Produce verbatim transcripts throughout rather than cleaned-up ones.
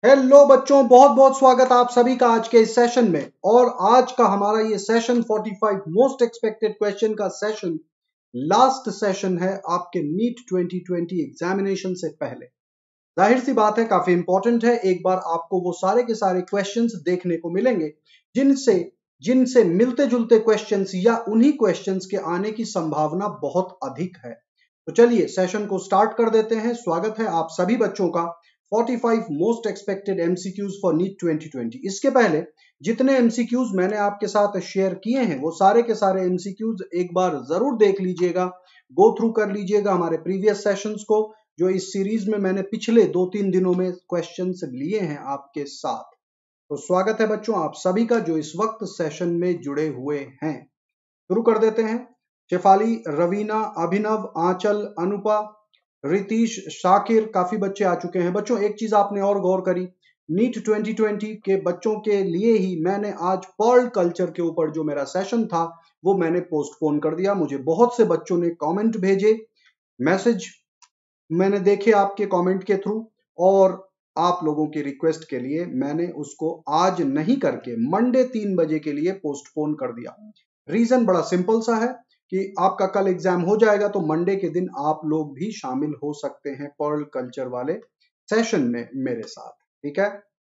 Hello बच्चों, बहुत बहुत स्वागत आप सभी का आज के इस सेशन में। और आज का हमारा ये सेशन पैंतालीस मोस्ट एक्सपेक्टेड क्वेश्चन का सेशन लास्ट सेशन है आपके नीट ट्वेंटी ट्वेंटी एग्जामिनेशन से पहले। जाहिर सी बात है, काफी इंपॉर्टेंट है। एक बार आपको वो सारे के सारे क्वेश्चंस देखने को मिलेंगे जिनसे जिनसे मिलते जुलते क्वेश्चंस या उन्हीं क्वेश्चंस के आने की संभावना बहुत अधिक है। तो चलिए सेशन को स्टार्ट कर देते हैं। स्वागत है आप सभी बच्चों का पैंतालीस most expected MCQs for NEET twenty twenty. इसके पहले जितने एमसीक्यूज मैंने आपके साथ शेयर किए हैं वो सारे के सारे एमसीक्यूज एक बार जरूर देख लीजिएगा, गो थ्रू कर लीजिएगा हमारे प्रीवियस सेशंस को, जो इस सीरीज में मैंने पिछले दो तीन दिनों में क्वेश्चंस लिए हैं आपके साथ। तो स्वागत है बच्चों आप सभी का जो इस वक्त सेशन में जुड़े हुए हैं। शुरू कर देते हैं। शेफाली, रवीना, अभिनव, आंचल, अनुपा, रितीश, शाकिर, काफी बच्चे आ चुके हैं। बच्चों एक चीज आपने और गौर करी, नीट ट्वेंटी ट्वेंटी के बच्चों के लिए ही मैंने आज पर्ल कल्चर के ऊपर जो मेरा सेशन था वो मैंने पोस्टपोन कर दिया। मुझे बहुत से बच्चों ने कमेंट भेजे, मैसेज मैंने देखे आपके कमेंट के थ्रू, और आप लोगों की रिक्वेस्ट के लिए मैंने उसको आज नहीं करके मंडे तीन बजे के लिए पोस्टपोन कर दिया। रीजन बड़ा सिंपल सा है कि आपका कल एग्जाम हो जाएगा तो मंडे के दिन आप लोग भी शामिल हो सकते हैं पर्ल कल्चर वाले सेशन में मेरे साथ। ठीक है,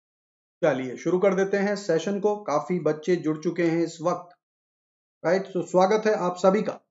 चलिए शुरू कर देते हैं सेशन को। काफी बच्चे जुड़ चुके हैं इस वक्त, राइट। तो स्वागत है आप सभी का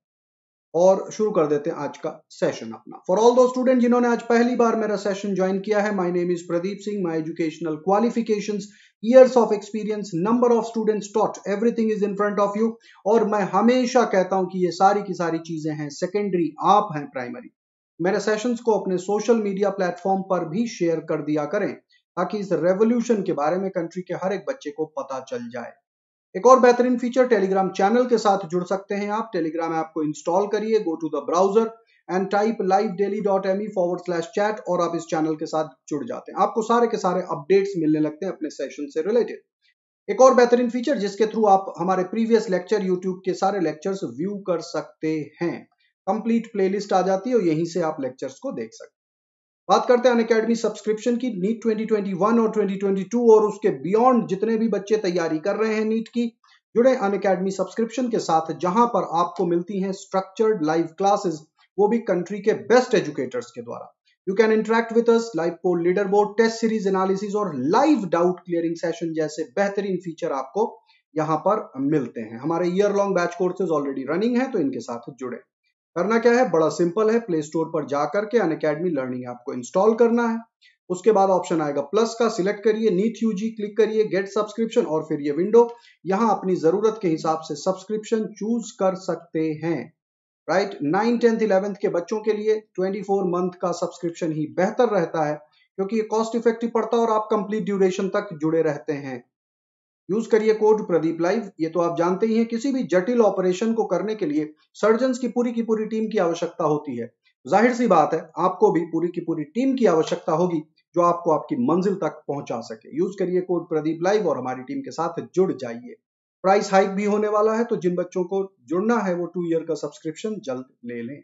और शुरू कर देते हैं आज का सेशन अपना। फॉर ऑल दो स्टूडेंट जिन्होंने आज पहली बार मेरा सेशन ज्वाइन किया है, my name is Pradeep Singh, my educational qualifications, years of experience, number of students taught, everything is in front of you. और मैं हमेशा कहता हूं कि ये सारी की सारी चीजें हैं सेकेंडरी, आप हैं प्राइमरी। मेरे सेशंस को अपने सोशल मीडिया प्लेटफॉर्म पर भी शेयर कर दिया करें ताकि इस रेवोल्यूशन के बारे में कंट्री के हर एक बच्चे को पता चल जाए। एक और बेहतरीन फीचर, टेलीग्राम चैनल के साथ जुड़ सकते हैं आप। टेलीग्राम ऐप को इंस्टॉल करिए, go to the browser and type live daily dot M E forward slash chat और आप इस चैनल के साथ जुड़ जाते हैं। आपको सारे के सारे अपडेट्स मिलने लगते हैं अपने सेशन से रिलेटेड। एक और बेहतरीन फीचर जिसके थ्रू आप हमारे प्रीवियस लेक्चर, यूट्यूब के सारे लेक्चर्स व्यू कर सकते हैं। कंप्लीट प्लेलिस्ट आ जाती है और यहीं से आप लेक्चर्स को देख सकते हैं। बात करते हैं अनअकैडमी सब्सक्रिप्शन की। नीट ट्वेंटी ट्वेंटी वन और ट्वेंटी ट्वेंटी टू और उसके बियॉन्ड जितने भी बच्चे तैयारी कर रहे हैं नीट की, जुड़े अनअकैडमी सब्सक्रिप्शन के साथ, जहां पर आपको मिलती हैं स्ट्रक्चर्ड लाइव क्लासेस, वो भी कंट्री के बेस्ट एजुकेटर्स के द्वारा। You can interact with us, live poll, leader board, test series analysis और लाइव डाउट क्लियरिंग सेशन जैसे बेहतरीन फीचर आपको यहाँ पर मिलते हैं। हमारे year long batch courses already running है, तो इनके साथ जुड़े। करना क्या है, बड़ा सिंपल है। प्ले स्टोर पर जाकर के अनअकैडमी लर्निंग ऐप को इंस्टॉल करना है। उसके बाद ऑप्शन आएगा प्लस का, सिलेक्ट करिए, नीट यूजी क्लिक करिए, गेट सब्सक्रिप्शन, और फिर ये विंडो, यहां अपनी जरूरत के हिसाब से सब्सक्रिप्शन चूज कर सकते हैं। राइट, नाइन टेंथ इलेवेंथ के बच्चों के लिए ट्वेंटी फोर मंथ का सब्सक्रिप्शन ही बेहतर रहता है, क्योंकि ये कॉस्ट इफेक्टिव पड़ता है और आप कंप्लीट ड्यूरेशन तक जुड़े रहते हैं। यूज करिए कोड प्रदीप लाइव। ये तो आप जानते ही हैं, किसी भी जटिल ऑपरेशन को करने के लिए सर्जन्स की पूरी की पूरी टीम की आवश्यकता होती है। जाहिर सी बात है आपको भी पूरी की पूरी टीम की आवश्यकता होगी जो आपको आपकी मंजिल तक पहुंचा सके। यूज करिए कोड प्रदीप लाइव और हमारी टीम के साथ जुड़ जाइए। प्राइस हाइक भी होने वाला है, तो जिन बच्चों को जुड़ना है वो टू ईयर का सब्सक्रिप्शन जल्द ले लें।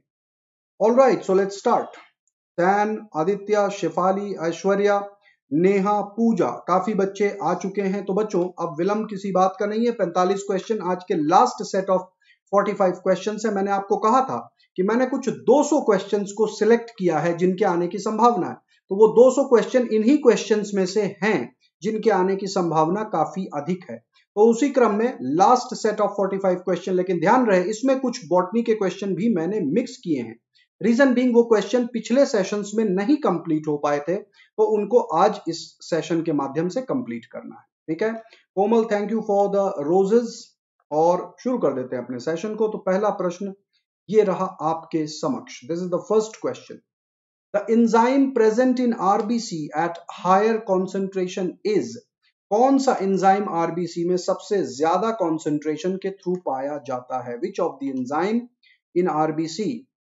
All right, so let's start. Sain, Aditya, Shefali, Aishwarya, Neha, Pooja, काफी बच्चे आ चुके हैं। तो बच्चों अब विलंब किसी बात का नहीं है। पैंतालीस क्वेश्चन आज के लास्ट सेट ऑफ पैंतालीस क्वेश्चन है। मैंने आपको कहा था कि मैंने कुछ दो सौ क्वेश्चंस को सिलेक्ट किया है जिनके आने की संभावना है। तो वो दो सौ क्वेश्चन इन्हीं क्वेश्चंस में से हैं जिनके आने की संभावना काफी अधिक है। तो उसी क्रम में लास्ट सेट ऑफ पैंतालीस क्वेश्चन, लेकिन ध्यान रहे इसमें कुछ बॉटनी के क्वेश्चन भी मैंने मिक्स किए हैं। रीजन बीइंग वो क्वेश्चन पिछले सेशंस में नहीं कंप्लीट हो पाए थे, तो उनको आज इस सेशन के माध्यम से कंप्लीट करना है। ठीक है, Komal, thank you for the roses. और शुरू कर देते हैं अपने सेशन को। तो पहला प्रश्न ये रहा आपके समक्ष। This is the first question. The enzyme present in RBC at higher concentration is. कौन सा एंजाइम आरबीसी में सबसे ज्यादा कॉन्सेंट्रेशन के थ्रू पाया जाता है? Which of the enzyme in RBC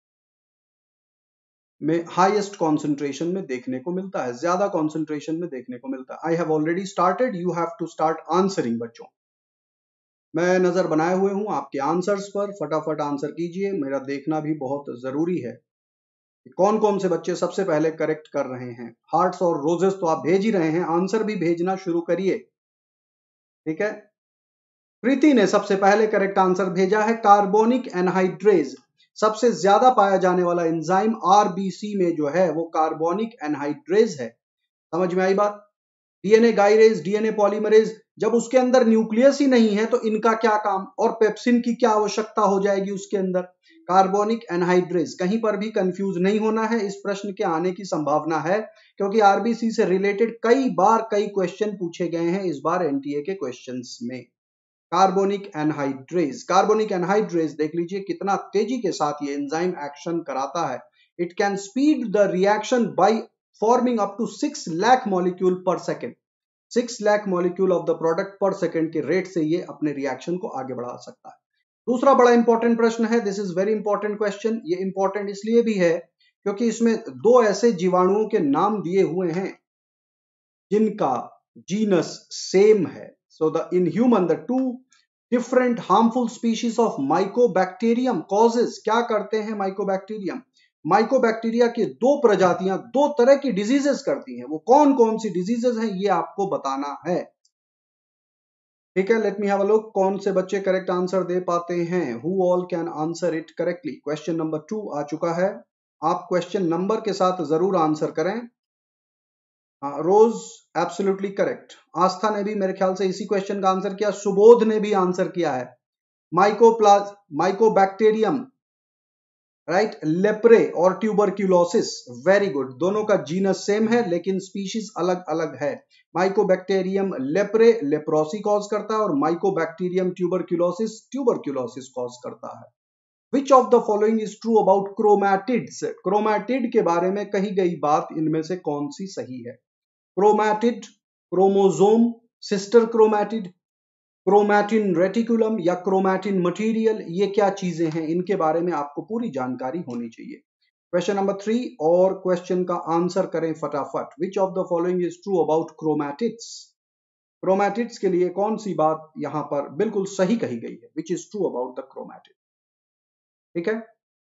में हाईएस्ट कॉन्सेंट्रेशन में देखने को मिलता है, ज्यादा कॉन्सेंट्रेशन में देखने को मिलता है? I have already started, you have to start answering. बच्चों मैं नजर बनाए हुए हूं आपके आंसर्स पर, फटाफट आंसर कीजिए, मेरा देखना भी बहुत जरूरी है। कौन कौन से बच्चे सबसे पहले करेक्ट कर रहे हैं? हार्ट्स और रोजेस तो आप भेज ही रहे हैं, आंसर भी भेजना शुरू करिए। ठीक है, प्रीति ने सबसे पहले करेक्ट आंसर भेजा है कार्बोनिक एनहाइड्रेज। सबसे ज्यादा पाया जाने वाला एंजाइम आरबीसी में जो है वो कार्बोनिक एनहाइड्रेज है। समझ में आई बात? डीएनए गाइरेज, डीएनए पॉलीमरेज, जब उसके अंदर न्यूक्लियस ही नहीं है तो इनका क्या काम, और पेप्सिन की क्या आवश्यकता हो जाएगी उसके अंदर। कार्बोनिक एनहाइड्रेज, कहीं पर भी कंफ्यूज नहीं होना है, इस प्रश्न के आने की संभावना है क्योंकि आरबीसी से रिलेटेड कई बार कई क्वेश्चन पूछे गए हैं इस बार एनटीए के क्वेश्चंस में। कार्बोनिक एनहाइड्रेज, कार्बोनिक एनहाइड्रेज देख लीजिए कितना तेजी के साथ ये एंजाइम एक्शन कराता है। It can speed the reaction by forming up to six lakh molecule per second. Six lakh molecule of the product per second के रेट से ये अपने रिएक्शन को आगे बढ़ा सकता है। दूसरा बड़ा इंपॉर्टेंट प्रश्न है, this is very important question. ये इंपॉर्टेंट इसलिए भी है क्योंकि इसमें दो ऐसे जीवाणुओं के नाम दिए हुए हैं जिनका जीनस सेम है। So the in human the two different harmful species of mycobacterium causes, क्या करते हैं mycobacterium? माइकोबैक्टीरिया की दो प्रजातियां दो तरह की डिजीजेस करती हैं। वो कौन कौन सी डिजीजेस हैं ये आपको बताना है। ठीक है, let me have a look कौन से बच्चे करेक्ट आंसर दे पाते हैं। Who all can answer it correctly. Question number two आ चुका है, आप क्वेश्चन नंबर के साथ जरूर आंसर करें। रोज एब्सोल्युटली करेक्ट। आस्था ने भी मेरे ख्याल से इसी क्वेश्चन का आंसर किया। सुबोध ने भी आंसर किया है। माइकोप्लाज माइकोबैक्टीरियम, राइट, लेप्रे और ट्यूबरक्यूलोसिस, वेरी गुड। दोनों का जीनस सेम है लेकिन स्पीशीज अलग अलग है। माइकोबैक्टीरियम लेप्रे लेप्रोसी कॉज करता है और माइकोबैक्टीरियम ट्यूबरक्यूलोसिस ट्यूबरक्यूलोसिस कॉज करता है। Which of the following is true about chromatids? Chromatid के बारे में कही गई बात इनमें से कौन सी सही है? Chromatid, chromosome, sister chromatid, chromatin reticulum या क्रोमैटिन मटेरियल, ये क्या चीजें हैं? इनके बारे में आपको पूरी जानकारी होनी चाहिए। क्वेश्चन नंबर थ्री और क्वेश्चन का आंसर करें फटाफट। Which of the following is true about chromatids? Chromatids के लिए कौन सी बात यहां पर बिल्कुल सही कही गई है? Which is true about the chromatid? ठीक है,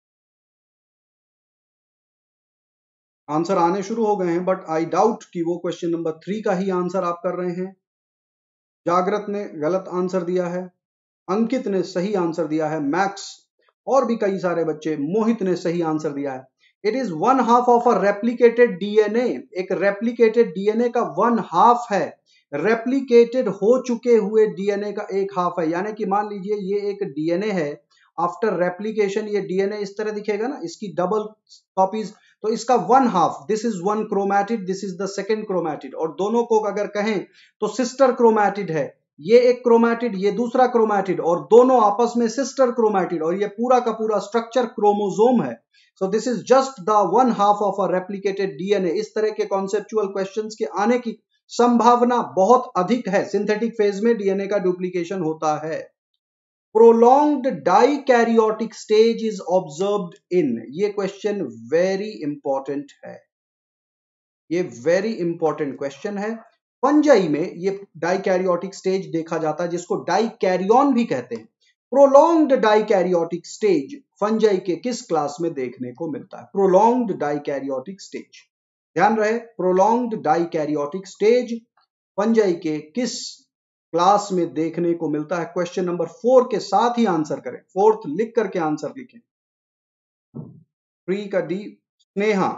आंसर आने शुरू हो गए हैं बट आई डाउट कि वो क्वेश्चन नंबर थ्री का ही आंसर आप कर रहे हैं। जागृत ने गलत आंसर दिया है, अंकित ने सही आंसर दिया है, मैक्स और भी कई सारे बच्चे, मोहित ने सही आंसर दिया है। It is one half of a replicated DNA. एक रेप्लिकेटेड डीएनए का वन हाफ है, रेप्लिकेटेड हो चुके हुए डीएनए का एक हाफ है। यानी कि मान लीजिए ये एक डीएनए है, आफ्टर रेप्लिकेशन ये डीएनए इस तरह दिखेगा ना, इसकी डबल कॉपीज, तो इसका one half, this is one chromatid, this is the second chromatid, और दोनों को अगर कहें तो सिस्टर क्रोमैटिड है। ये एक क्रोमैटिड, ये दूसरा क्रोमैटिड, और दोनों आपस में सिस्टर क्रोमैटिड, और ये पूरा का पूरा स्ट्रक्चर क्रोमोसोम है। So this is just the one half of a replicated DNA. इस तरह के कॉन्सेप्चुअल क्वेश्चंस के आने की संभावना बहुत अधिक है। सिंथेटिक फेज में डीएनए का डुप्लीकेशन होता है। Prolonged dikaryotic stage is observed in, ये क्वेश्चन वेरी इंपॉर्टेंट है, ये वेरी इंपॉर्टेंट क्वेश्चन है। फंजाई में ये डाइकैरियोटिक स्टेज देखा जाता है जिसको डाइकैरियन भी कहते हैं। प्रोलॉन्ग्ड डाइकैरियोटिक स्टेज फंजाई के किस क्लास में देखने को मिलता है? प्रोलॉन्ग्ड डाइकैरियोटिक स्टेज, ध्यान रहे, प्रोलॉन्ग्ड डाइकैरियोटिक स्टेज फंजाई के किस क्लास में देखने को मिलता है? क्वेश्चन नंबर फोर के साथ ही आंसर करें, फोर्थ लिख करके आंसर लिखें। थ्री का डी स्नेहा,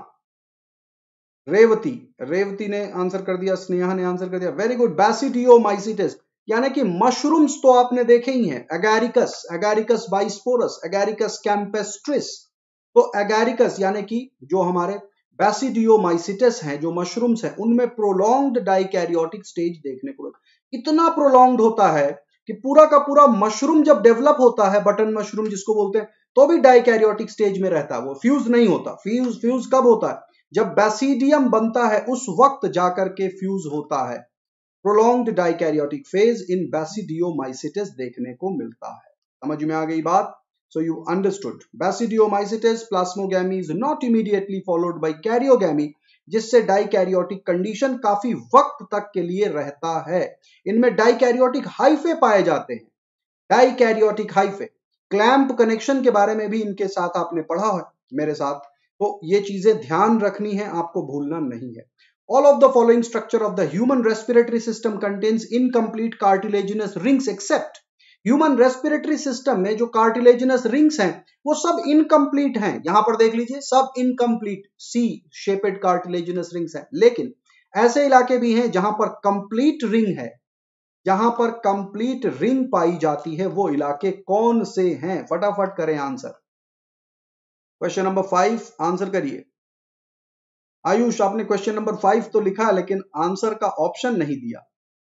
रेवती, रेवती ने आंसर कर दिया, स्नेहा ने आंसर कर दिया, वेरी गुड। बैसिडियोमाइसिटिस यानी कि मशरूम्स तो आपने देखे ही हैं, एगैरिकस, एगैरिकस बाइस्पोरस, एगैरिकस कैंपेस्ट्रिस। तो एगैरिकस यानी कि जो हमारे बैसिडियोमाइसिटिस हैं, जो मशरूम्स हैं, उनमें प्रोलॉन्ग्ड डाइकैरियोटिक स्टेज देखने को मिलता है। इतना प्रोलॉन्ग्ड होता है कि पूरा का पूरा मशरूम जब डेवलप होता है, बटन मशरूम जिसको बोलते हैं, तो भी डाइकैरियोटिक स्टेज में रहता है, वो फ्यूज नहीं होता। फ्यूज फ्यूज कब होता है? जब बैसिडियम बनता है उस वक्त जाकर के फ्यूज होता है। Prolonged dikaryotic phase in basidiomycetes देखने को मिलता है। समझ में आ गई बात? So you understood. Basidiomycetes plasmogamy is not immediately followed by karyogamy, जिससे डाइकैरियोटिक कंडीशन काफी वक्त तक के लिए रहता है। इनमें डाइकैरियोटिक हाइफे पाए जाते हैं, डाइकैरियोटिक हाइफे। क्लैंप कनेक्शन के बारे में भी इनके साथ आपने पढ़ा है मेरे साथ। तो ये चीजें ध्यान रखनी है, आपको भूलना नहीं है। All of the following structure of the human respiratory system contains incomplete cartilaginous rings except human respiratory system में जो कार्टिलेजिनस रिंग्स हैं वो सब इनकम्प्लीट हैं। यहां पर देख लीजिए, सब incomplete C shaped cartilaginous rings हैं। लेकिन ऐसे इलाके भी हैं जहां पर कंप्लीट रिंग है, जहां पर कंप्लीट रिंग पाई जाती है। वो इलाके कौन से हैं? फटाफट करें answer. Question number five answer करिए। आयुष, आपने क्वेश्चन नंबर फाइव तो लिखा लेकिन आंसर का ऑप्शन नहीं दिया।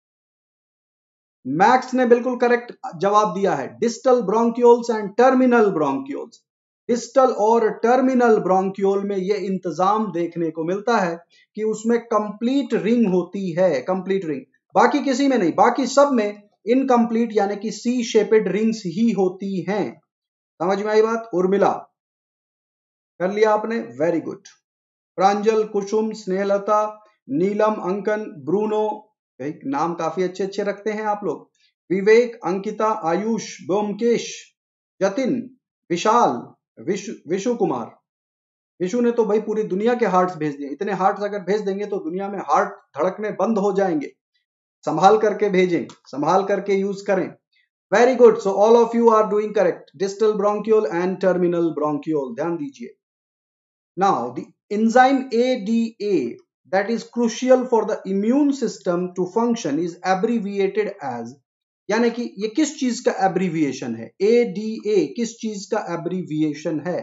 मैक्स ने बिल्कुल करेक्ट जवाब दिया है, distal bronchioles and terminal bronchioles. Distal और टर्मिनल ब्रोंक्यूल में यह इंतजाम देखने को मिलता है कि उसमें कंप्लीट रिंग होती है, कंप्लीट रिंग। बाकी किसी में नहीं, बाकी सब में इनकम्प्लीट यानी कि सी शेपेड रिंग्स ही होती हैं। समझ में आई बात? उर्मिला कर लिया आपने, very good. Pranjal, Kusum, Snehlata, Neelam, Ankan, Bruno, नाम काफी अच्छे अच्छे रखते हैं आप लोग। विवेक, अंकिता, आयुष, ब्योमकेश, जतिन, विशाल, विशु विशु कुमार। विशु ने तो भाई पूरी दुनिया के हार्ट्स भेज दिए। इतने हार्ट्स अगर भेज देंगे तो दुनिया में हार्ट धड़कने बंद हो जाएंगे। संभाल करके भेजें, संभाल करके यूज करें। Very good, so all of you are doing correct. Distal bronchiole and terminal bronchiole, ध्यान दीजिए। Now the enzyme A D A that is crucial for the immune system to function is abbreviated as, यानी कि ये किस चीज का abbreviation है? A D A किस चीज का एब्रीविएशन है?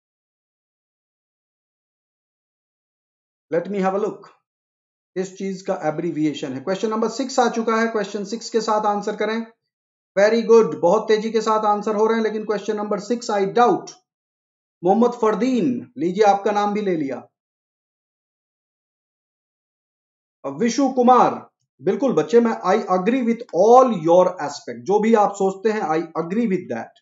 Let me have a look. किस चीज का एब्रीविएशन है? क्वेश्चन नंबर सिक्स आ चुका है, क्वेश्चन सिक्स के साथ आंसर करें। वेरी गुड, बहुत तेजी के साथ आंसर हो रहे हैं, लेकिन question number six I doubt. Mohammad Fardeen, लीजिए आपका नाम भी ले लिया। विशु कुमार, बिल्कुल बच्चे, मैं I agree with all your aspect, जो भी आप सोचते हैं I agree with that,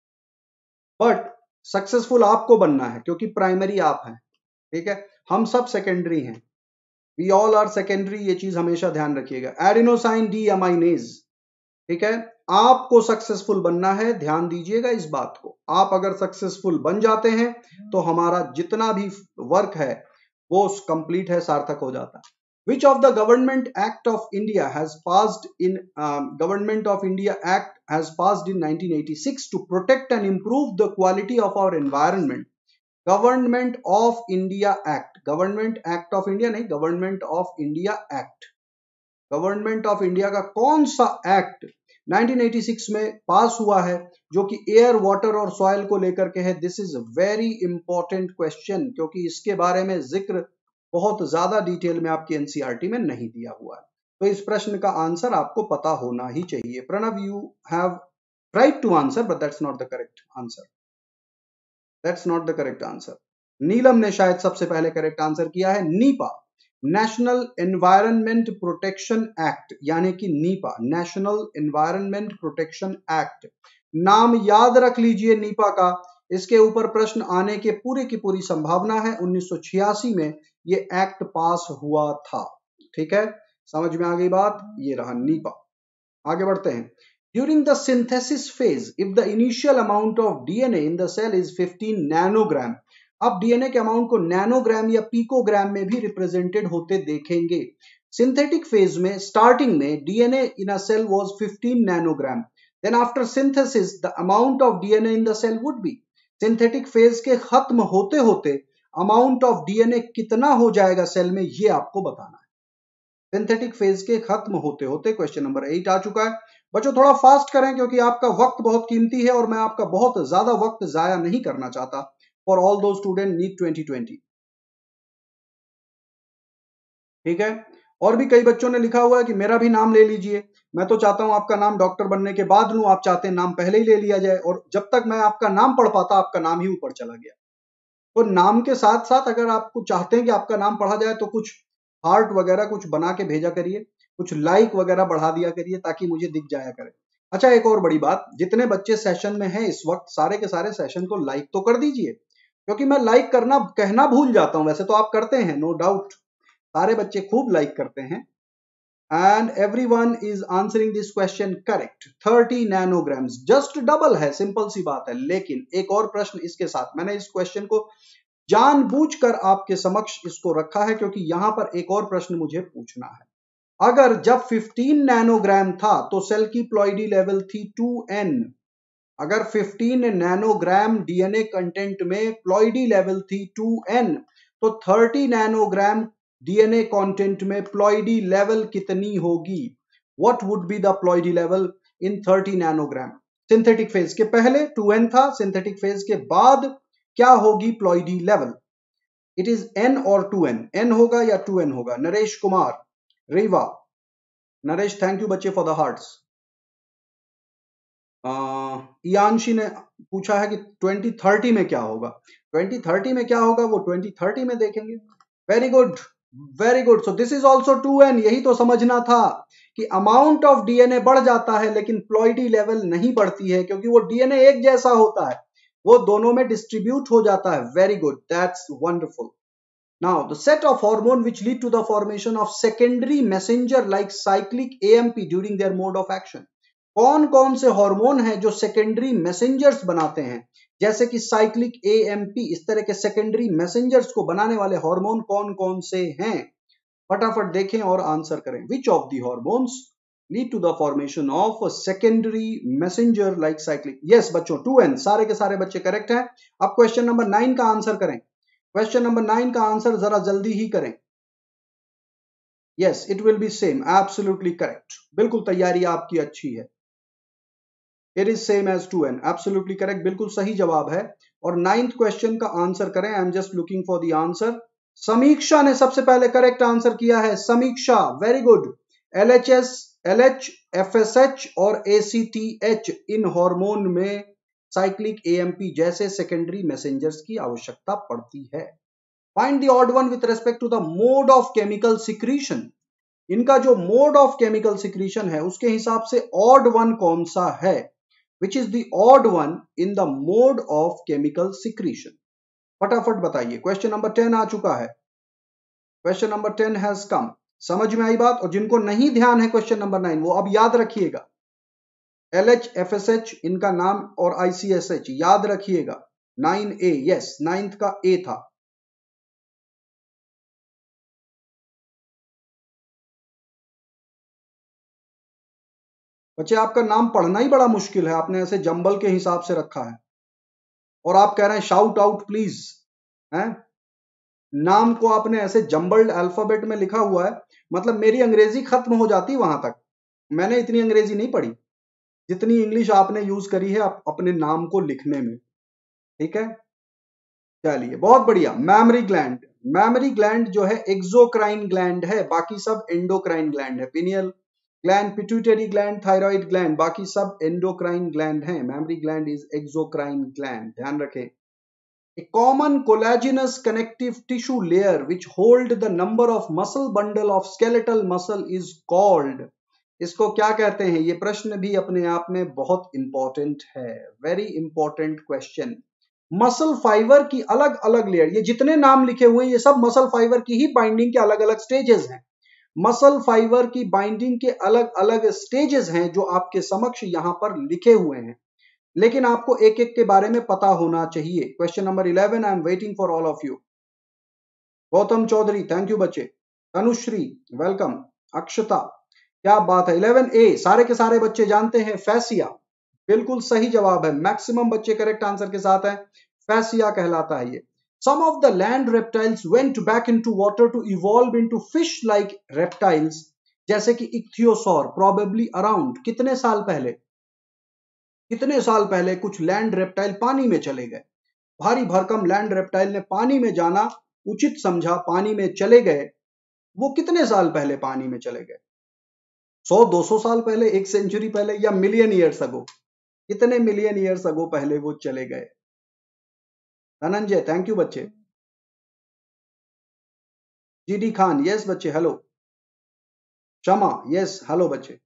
but successful आपको बनना है क्योंकि प्राइमरी आप हैं, ठीक है? हम सब सेकेंडरी हैं, वी ऑल आर सेकेंडरी, ये चीज हमेशा ध्यान रखिएगा। एडिनोसाइन डी अमाइनेज, ठीक है? आपको सक्सेसफुल बनना है, ध्यान दीजिएगा इस बात को। आप अगर सक्सेसफुल बन जाते हैं तो हमारा जितना भी वर्क है वो कंप्लीट है, सार्थक हो जाता है। Which of the Government Act of India has passed in um, Government of India Act has passed in nineteen eighty-six to protect and improve the quality of our environment? Government of India Act, Government Act of India नहीं, Government of India Act, Government of India का कौन सा act nineteen eighty six में पास हुआ है जो कि air, water और सॉइल को लेकर के है? This is very important question, क्योंकि इसके बारे में जिक्र बहुत ज्यादा डिटेल में आपकी एनसीईआरटी में नहीं दिया हुआ है। तो इस प्रश्न का आंसर आपको पता होना ही चाहिए। Pranav, you have right to answer but that's not the correct answer, that's not the correct answer. Neelam ने शायद सबसे पहले करेक्ट आंसर किया है, NEPA, national environment protection act, यानी कि NEPA, national environment protection act. नाम याद रख लीजिए नीपा का, इसके ऊपर प्रश्न आने के पूरी की पूरी संभावना है। उन्नीस सौ छियासी में ये एक्ट पास हुआ था, ठीक है? समझ में आ गई बात? ये रहा नीपा। आगे बढ़ते हैं। During the synthesis phase, if the initial amount of DNA in the cell is fifteen nanogram, अब डीएनए के अमाउंट को नैनोग्राम या पिकोग्राम में भी रिप्रेजेंटेड होते देखेंगे। सिंथेटिक फेज में स्टार्टिंग में DNA in a cell was fifteen nanogram, then after synthesis the amount of DNA in the cell would be, synthetic phase के खत्म होते होते अमाउंट ऑफ डीएनए कितना हो जाएगा सेल में, ये आपको बताना है। सिंथेटिक फेज के खत्म होते होते क्वेश्चन नंबर एट आ चुका है। बच्चों थोड़ा फास्ट करें क्योंकि आपका वक्त बहुत कीमती है और मैं आपका बहुत ज्यादा वक्त जाया नहीं करना चाहता for all those student NEET twenty twenty, ठीक है? और भी कई बच्चों ने लिखा हुआ है कि मेरा भी नाम ले लीजिए। मैं तो चाहता हूं आपका नाम डॉक्टर बनने के बाद लूं, आप चाहते हैं नाम पहले ही ले लिया जाए, और जब तक मैं आपका नाम पढ़ पाता आपका नाम ही ऊपर चला गया। तो नाम के साथ साथ अगर आपको चाहते हैं कि आपका नाम पढ़ा जाए तो कुछ हार्ट वगैरह कुछ बना के भेजा करिए, कुछ लाइक वगैरह बढ़ा दिया करिए ताकि मुझे दिख जाया करे। अच्छा, एक और बड़ी बात, जितने बच्चे सेशन में हैं इस वक्त सारे के सारे सेशन को लाइक तो कर दीजिए, क्योंकि मैं लाइक करना कहना भूल जाता हूं। वैसे तो आप करते हैं, नो डाउट, सारे बच्चे खूब लाइक करते हैं। And everyone is answering this question correct. Thirty nanograms, just double है, सिंपल सी बात है। लेकिन एक और प्रश्न इसके साथ, मैंने इस क्वेश्चन को जानबूझकर आपके समक्ष इसको रखा है क्योंकि यहां पर एक और प्रश्न मुझे पूछना है। अगर जब पंद्रह नैनोग्राम था तो सेल की प्लॉइडी लेवल थी टू एन। अगर पंद्रह नैनोग्राम डीएनए कंटेंट में प्लॉइडी लेवल थी टू एन तो तीस नैनोग्राम डीएनए कंटेंट में प्लॉइडी लेवल कितनी होगी? What would be the ploidy level in तीस नैनोग्राम? सिंथेटिक फेज के पहले टू एन था, सिंथेटिक फेज के बाद क्या होगी ploidy level? It is N और टू एन, एन होगा या टू एन होगा? नरेश कुमार, रीवा, नरेश थैंक यू बच्चे फॉर द हार्ट्स। इयांशी ने पूछा है कि ट्वेंटी थर्टी में क्या होगा? ट्वेंटी थर्टी में क्या होगा वो ट्वेंटी थर्टी में देखेंगे। Very good, very good. So this is also two N. यही तो समझना था कि अमाउंट ऑफ डीएनए बढ़ जाता है लेकिन प्लॉइडी लेवल नहीं बढ़ती है क्योंकि वो डीएनए एक जैसा होता है, वो दोनों में डिस्ट्रीब्यूट हो जाता है। Very good, that's wonderful. Now, the set of hormone which lead to the formation of secondary messenger like cyclic A M P during their mode of action. कौन कौन से हार्मोन हैं जो सेकेंडरी मैसेंजर्स बनाते हैं, जैसे कि साइक्लिक ए एम पी, इस तरह के सेकेंडरी मैसेंजर्स को बनाने वाले हार्मोन कौन कौन से हैं? फटाफट देखें और आंसर करें। Which of the hormones lead to the formation of secondary messenger like cyclic? Yes बच्चों, टू एन। सारे के सारे बच्चे करेक्ट हैं। अब क्वेश्चन नंबर नाइन का आंसर करें। क्वेश्चन नंबर नाइन का आंसर जरा जल्दी ही करें। Yes, it will be same, absolutely correct. बिल्कुल तैयारी आपकी अच्छी है। It is same as two N, absolutely correct, बिल्कुल सही जवाब है। और नाइन्थ क्वेश्चन का आंसर करें। I am just looking for the answer. Samiksha ने सबसे पहले करेक्ट आंसर किया है। Samiksha, very good. L H S, L H, F S H और ए सी टी एच, इन हार्मोन में साइक्लिक ए एम पी जैसे सेकेंडरी मैसेंजर्स की आवश्यकता पड़ती है। Find the odd one with respect to the mode of chemical secretion. इनका जो मोड ऑफ केमिकल सिक्रीशन है उसके हिसाब से ऑड वन कौन सा है? Which is the odd one in the mode of chemical secretion? फटाफट बताइए। क्वेश्चन नंबर टेन आ चुका है। Question number ten has come. समझ में आई बात? और जिनको नहीं ध्यान है क्वेश्चन नंबर नाइन, वो अब याद रखिएगा। L H, F S H इनका नाम और आई सी एस एच याद रखिएगा। नाइन ए, यस, नाइन्थ का ए था। बच्चे आपका नाम पढ़ना ही बड़ा मुश्किल है, आपने ऐसे जंबल के हिसाब से रखा है और आप कह रहे हैं शाउट आउट प्लीज। हैं, नाम को आपने ऐसे जंबल्ड अल्फाबेट में लिखा हुआ है, मतलब मेरी अंग्रेजी खत्म हो जाती वहां तक। मैंने इतनी अंग्रेजी नहीं पढ़ी जितनी इंग्लिश आपने यूज करी है अपने नाम को लिखने में। ठीक है, चलिए बहुत बढ़िया। मैमरी ग्लैंड, मैमरी ग्लैंड जो है एक्सोक्राइन ग्लैंड है, बाकी सब एंडोक्राइन ग्लैंड है। Pineal gland, pituitary gland, thyroid gland, बाकी सब एंडोक्राइन ग्लैंड हैं। Mammary gland is exocrine gland, ध्यान रखें। A common collagenous connective tissue layer which hold the number of muscle bundle of skeletal muscle is called. इसको क्या कहते हैं? ये प्रश्न भी अपने आप में बहुत इंपॉर्टेंट है। Very important question. Muscle fibre की अलग अलग लेयर, ये जितने नाम लिखे हुए हैं ये सब मसल फाइबर की ही बाइंडिंग के अलग अलग स्टेजेस हैं। मसल फाइबर की बाइंडिंग के अलग अलग स्टेजेस हैं जो आपके समक्ष यहां पर लिखे हुए हैं, लेकिन आपको एक एक के बारे में पता होना चाहिए। Question number eleven, I am waiting for all of you. Gautam Chaudhary, thank you बच्चे। तनुश्री, वेलकम। अक्षता, क्या बात है। इलेवन ए, सारे के सारे बच्चे जानते हैं फैसिया, बिल्कुल सही जवाब है। मैक्सिमम बच्चे करेक्ट आंसर के साथ हैं। फैसिया कहलाता है ये। Some of the land reptiles went back into water to evolve into fish-like reptiles, जैसे कि इक्थियोसॉर, probably around कितने साल पहले? कितने साल पहले कुछ लैंड रेप्टाइल पानी में चले गए। भारी भरकम लैंड रेप्टाइल ने पानी में जाना उचित समझा, पानी में चले गए। वो कितने साल पहले पानी में चले गए? सौ दो सौ साल पहले, एक सेंचुरी पहले, या मिलियन ईयर्स अगो? कितने मिलियन ईयर्स अगो पहले वो चले गए? धनंजय, थैंक यू बच्चे। जीडी खान, यस बच्चे, हेलो। शमा, यस, हेलो बच्चे।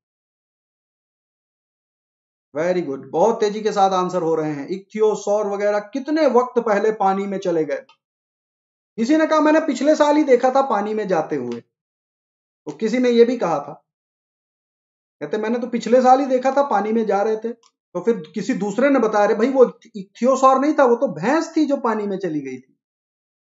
वेरी गुड, बहुत तेजी के साथ आंसर हो रहे हैं। इक्थियोसॉर वगैरह कितने वक्त पहले पानी में चले गए? किसी ने कहा मैंने पिछले साल ही देखा था पानी में जाते हुए, तो किसी ने यह भी कहा था, कहते मैंने तो पिछले साल ही देखा था पानी में जा रहे थे। तो फिर किसी दूसरे ने बताया, अरे भाई वो इक्थियोसॉर नहीं था, वो तो भैंस थी जो पानी में चली गई थी।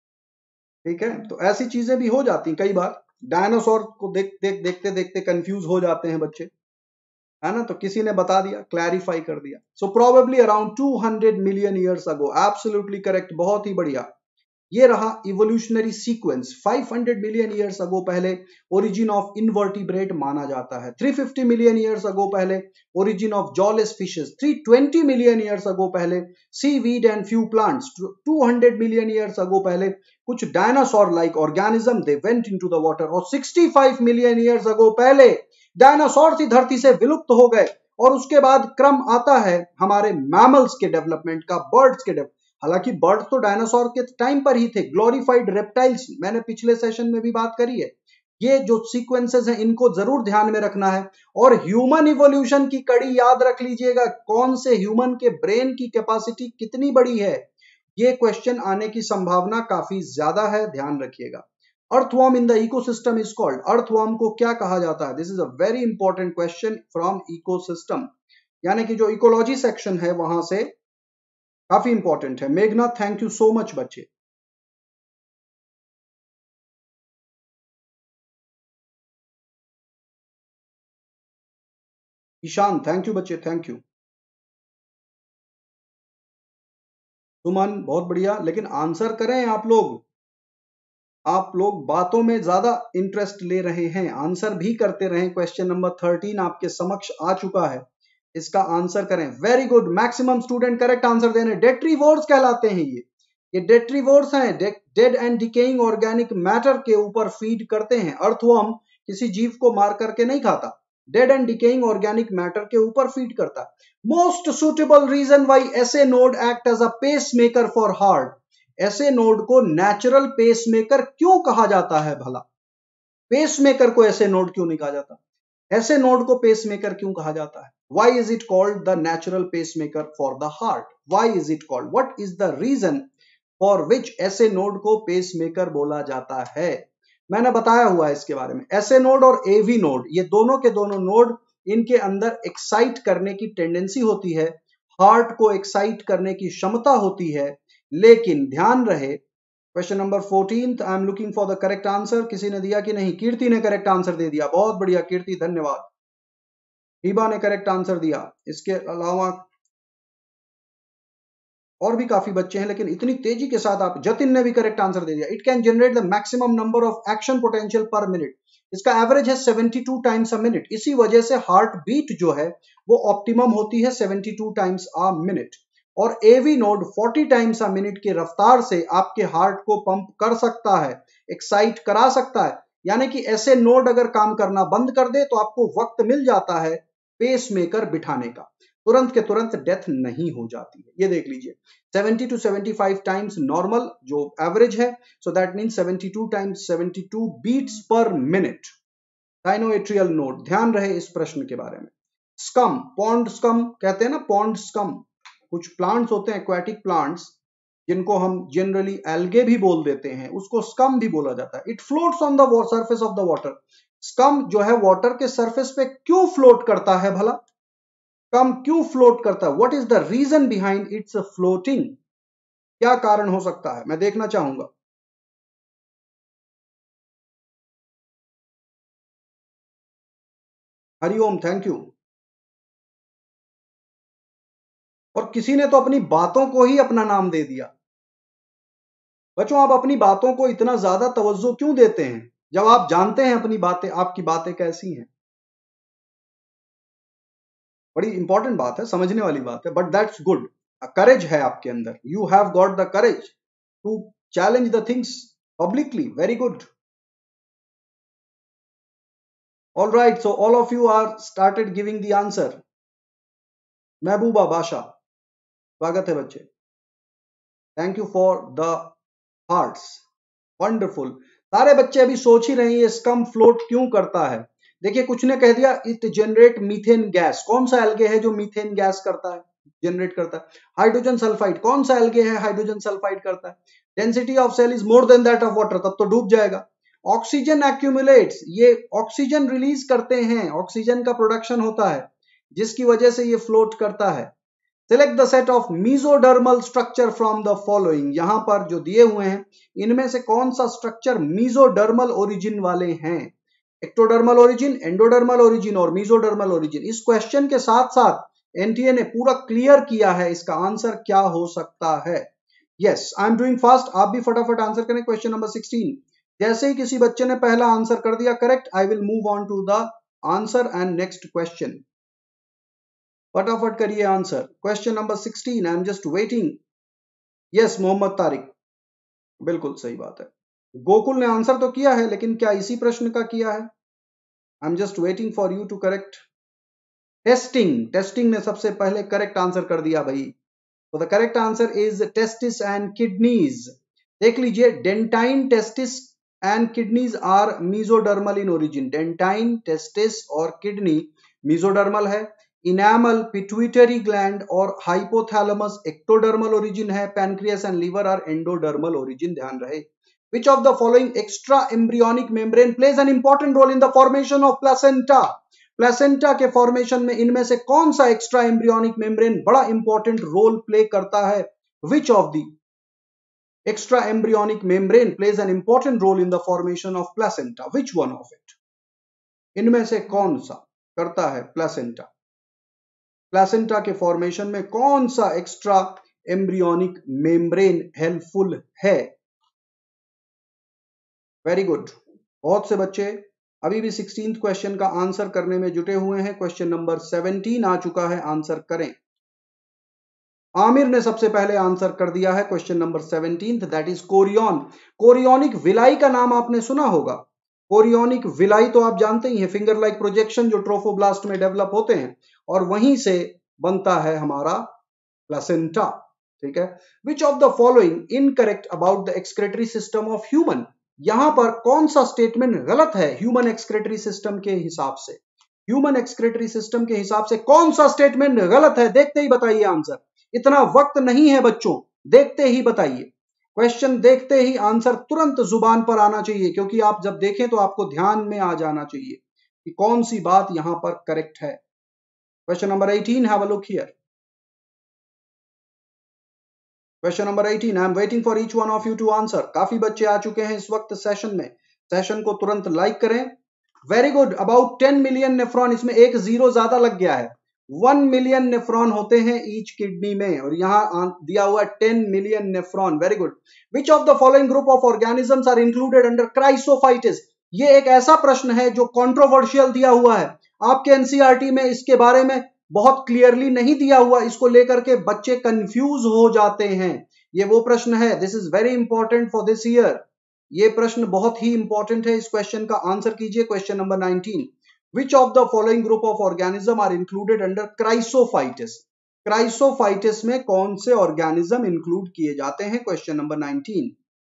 ठीक है, तो ऐसी चीजें भी हो जाती हैं कई बार। डायनासोर को देख देख देखते देखते कंफ्यूज हो जाते हैं बच्चे, है ना, तो किसी ने बता दिया, क्लैरिफाई कर दिया। So probably around two hundred million years ago, absolutely correct, बहुत ही बढ़िया। ये रहा evolutionary sequence. Five hundred million years ago पहले ओरिजिन ऑफ इनवर्टिब्रेट माना जाता है। Three fifty million years ago पहले origin of jawless fishes. Three twenty million years ago पहले seaweed and few plants. Two hundred million years ago पहले कुछ dinosaur like organism they went into the water. और sixty five million years ago पहले dinosaur ही धरती से विलुप्त हो गए। और उसके बाद क्रम आता है हमारे मैमल्स के डेवलपमेंट का, बर्ड्स के डेवलपमेंट। हालांकि बर्ड तो डायनासोर के टाइम पर ही थे, ग्लोरीफाइड रेप्टाइल्स, मैंने पिछले सेशन में भी बात करी है। ये जो सीक्वेंसेस हैं इनको जरूर ध्यान में रखना है। और ह्यूमन इवोल्यूशन की कड़ी याद रख लीजिएगा, कौन से ह्यूमन के ब्रेन की कैपेसिटी कितनी बड़ी है, ये क्वेश्चन आने की संभावना काफी ज्यादा है, ध्यान रखिएगा। Earthworm in the ecosystem is called, earthworm को क्या कहा जाता है? This is a very important question from ecosystem, यानी कि जो इकोलॉजी सेक्शन है वहां से काफी इंपॉर्टेंट है। मेघना थैंक यू सो मच बच्चे। ईशान थैंक यू बच्चे, थैंक यू। सुमन बहुत बढ़िया, लेकिन आंसर करें आप लोग। आप लोग बातों में ज्यादा इंटरेस्ट ले रहे हैं, आंसर भी करते रहें। क्वेश्चन नंबर थर्टीन आपके समक्ष आ चुका है, इसका आंसर करें। Very good, maximum student correct answer दे रहे हैं। डेट्रीवोर्स कहलाते हैं ये ये डेट्रीवोर्स हैं, dead and decaying organic matter के ऊपर फीड करते हैं। अर्थवर्म किसी जीव को मार करके नहीं खाता, dead and decaying organic matter के ऊपर फीड करता है। Most suitable reason why SA node act as a pacemaker for heart, SA node को नेचुरल पेसमेकर क्यों कहा जाता है भला? पेसमेकर को ऐसे नोड क्यों नहीं कहा जाता? ऐसे नोड को पेसमेकर क्यों कहा जाता है? Why is it called the natural pacemaker for the heart? Why is it called, what is the reason for which SA node को पेसमेकर बोला जाता है? मैंने बताया हुआ है इसके बारे में। ऐसे नोड और एवी नोड, ये दोनों के दोनों नोड, इनके अंदर एक्साइट करने की टेंडेंसी होती है, हार्ट को एक्साइट करने की क्षमता होती है। लेकिन ध्यान रहे, question number fourteen, I am looking for the correct answer. किसी ने दिया कि नहीं? कीर्ति ने करेक्ट आंसर दे दिया, बहुत बढ़िया कीर्ति, धन्यवाद। हिबा ने करेक्ट आंसर दिया। इसके अलावा और भी काफी बच्चे हैं, लेकिन इतनी तेजी के साथ आप, जतिन ने भी करेक्ट आंसर दे दिया। It can generate the maximum number of action potential per minute, इसका एवरेज है seventy two times a minute. इसी वजह से हार्ट बीट जो है वो ऑप्टिमम होती है seventy two times a minute. और A V node forty times a minute की रफ्तार से आपके हार्ट को पंप कर सकता है, एक्साइट करा सकता है। यानी कि ऐसे नोड अगर काम करना बंद कर दे तो आपको वक्त मिल जाता है पेसमेकर बिठाने का, तुरंत के तुरंत डेथ नहीं हो जाती है। ये देख लीजिए, seventy two seventy five times normal जो एवरेज है, so that means seventy two times seventy two beats per minute. Sinoatrial node, ध्यान रहे इस प्रश्न के बारे में। स्कम, पॉन्ड स्कम कहते हैं ना, पॉन्ड स्कम, कुछ प्लांट्स होते हैं, एक्वेटिक प्लांट्स, जिनको हम जनरली एल्गे भी बोल देते हैं, उसको स्कम भी बोला जाता है। It floats on the surface of the water. Scum जो है वाटर के सरफेस पे क्यों फ्लोट करता है भला? कम क्यों फ्लोट करता है? What is the reason behind its floating? क्या कारण हो सकता है, मैं देखना चाहूंगा। Hariom thank you. और किसी ने तो अपनी बातों को ही अपना नाम दे दिया। बच्चों, आप अपनी बातों को इतना ज्यादा तवज्जो क्यों देते हैं जब आप जानते हैं अपनी बातें, आपकी बातें कैसी हैं? बड़ी इंपॉर्टेंट बात है, समझने वाली बात है, बट दैट्स गुड। करेज है आपके अंदर, you have got the courage to challenge the things publicly, very good. All right, so all of you are started giving the answer. Mehbooba Basha, स्वागत है बच्चे, thank you for the hearts, wonderful. सारे बच्चे अभी सोच ही रहे हैं ये स्कम फ्लोट क्यों करता है। देखिए, कुछ ने कह दिया इट जनरेट मीथेन गैस। कौन सा एल्गे है जो मीथेन गैस करता है, जनरेट करता है? Hydrogen sulphide. कौन सा एल्गे है हाइड्रोजन सल्फाइड करता है? Density of cell is more than that of water, तब तो डूब जाएगा। ऑक्सीजन एक्यूमुलेट्स, ये ऑक्सीजन रिलीज करते हैं, ऑक्सीजन का प्रोडक्शन होता है जिसकी वजह से ये फ्लोट करता है। Select the set of mesodermal structure from the following. यहां पर जो दिए हुए हैं इनमें से कौन सा स्ट्रक्चर मीजोडर्मल ओरिजिन वाले हैं? एक्टोडर्मल ओरिजिन, एंडोडर्मल ओरिजिन और मीजोडर्मल ओरिजिन। इस क्वेश्चन के साथ साथ एनटीए ने पूरा क्लियर किया है इसका आंसर क्या हो सकता है। Yes, I am doing fast, आप भी फटाफट आंसर करें। क्वेश्चन नंबर सिक्सटीन, जैसे ही किसी बच्चे ने पहला आंसर कर दिया correct, I will move on to the answer and next question. फटाफट करिए answer. Question number sixteen, I am just waiting. Yes, Mohammad Tariq, बिल्कुल सही बात है। गोकुल ने आंसर तो किया है लेकिन क्या इसी प्रश्न का किया है? I am just waiting for you to correct. Testing, testing ने सबसे पहले करेक्ट आंसर कर दिया भाई। तो the correct answer is testis and kidneys. देख लीजिए, dentine, testis and kidneys are mesodermal in origin. Dentine, testis और किडनी मीजोडर्मल है। इनैमल, पिट्यूटरी ग्लैंड और हाइपोथैलेमस एक्टोडर्मल ओरिजिन है। Pancreas and liver are endodermal origin, ध्यान रहे। Which of the following extra embryonic membrane plays an important role in the formation of placenta? Placenta के formation में इनमें से कौन सा एक्स्ट्रा एम्ब्रियोनिक मेम्ब्रेन बड़ा इंपॉर्टेंट रोल प्ले करता है? Which of the extra embryonic membrane plays an important role in the formation of placenta? Which one of it? इनमें से कौन सा करता है प्लेसेंटा? प्लेसेंटा के फॉर्मेशन में कौन सा एक्स्ट्रा एम्ब्रियोनिक मेम्ब्रेन हेल्पफुल है? वेरी गुड, बहुत से बच्चे अभी भी सिक्सटीन्थ क्वेश्चन का आंसर करने में जुटे हुए हैं। क्वेश्चन नंबर सेवनटीन आ चुका है, आंसर करें। आमिर ने सबसे पहले आंसर कर दिया है question number seventeen, that is chorion. Chorionic villi का नाम आपने सुना होगा। कोरियोनिक विलाई तो आप जानते ही हैं, फिंगर लाइक प्रोजेक्शन जो ट्रोफोब्लास्ट में डेवलप होते हैं और वहीं से बनता है हमारा प्लेसेंटा। ठीक है। Which of the following incorrect about the excretory system of human? यहां पर कौन सा स्टेटमेंट गलत है ह्यूमन एक्सक्रेटरी सिस्टम के हिसाब से? ह्यूमन एक्सक्रेटरी सिस्टम के हिसाब से कौन सा स्टेटमेंट गलत है? देखते ही बताइए आंसर। इतना वक्त नहीं है बच्चों, देखते ही बताइए। क्वेश्चन देखते ही आंसर तुरंत जुबान पर आना चाहिए, क्योंकि आप जब देखें तो आपको ध्यान में आ जाना चाहिए कि कौन सी बात यहां पर करेक्ट है। Question number eighteen, have a look here. Question number eighteen, I am waiting for each one of you to answer. काफी बच्चे आ चुके हैं इस वक्त सेशन में। सेशन को तुरंत लाइक करें। Very good, about ten million nephron, इसमें एक जीरो ज्यादा लग गया है। वन मिलियन नेफ्रॉन होते हैं ईच किडनी में और यहां दिया हुआ ten million nephron. Very good. Which of the following group of organisms are included under chrysophytes? ये एक ऐसा प्रश्न है जो कंट्रोवर्शियल दिया हुआ है। आपके एनसीईआरटी में इसके बारे में बहुत क्लियरली नहीं दिया हुआ, इसको लेकर के बच्चे कंफ्यूज हो जाते हैं। ये वो प्रश्न है, this is very important for this year. ये प्रश्न बहुत ही इंपॉर्टेंट है। इस क्वेश्चन का आंसर कीजिए। Question number nineteen, which of the following group of organism are included under chrysophytes? Chrysophytes में कौन से ऑर्गेनिज्म इंक्लूड किए जाते हैं? Question number nineteen.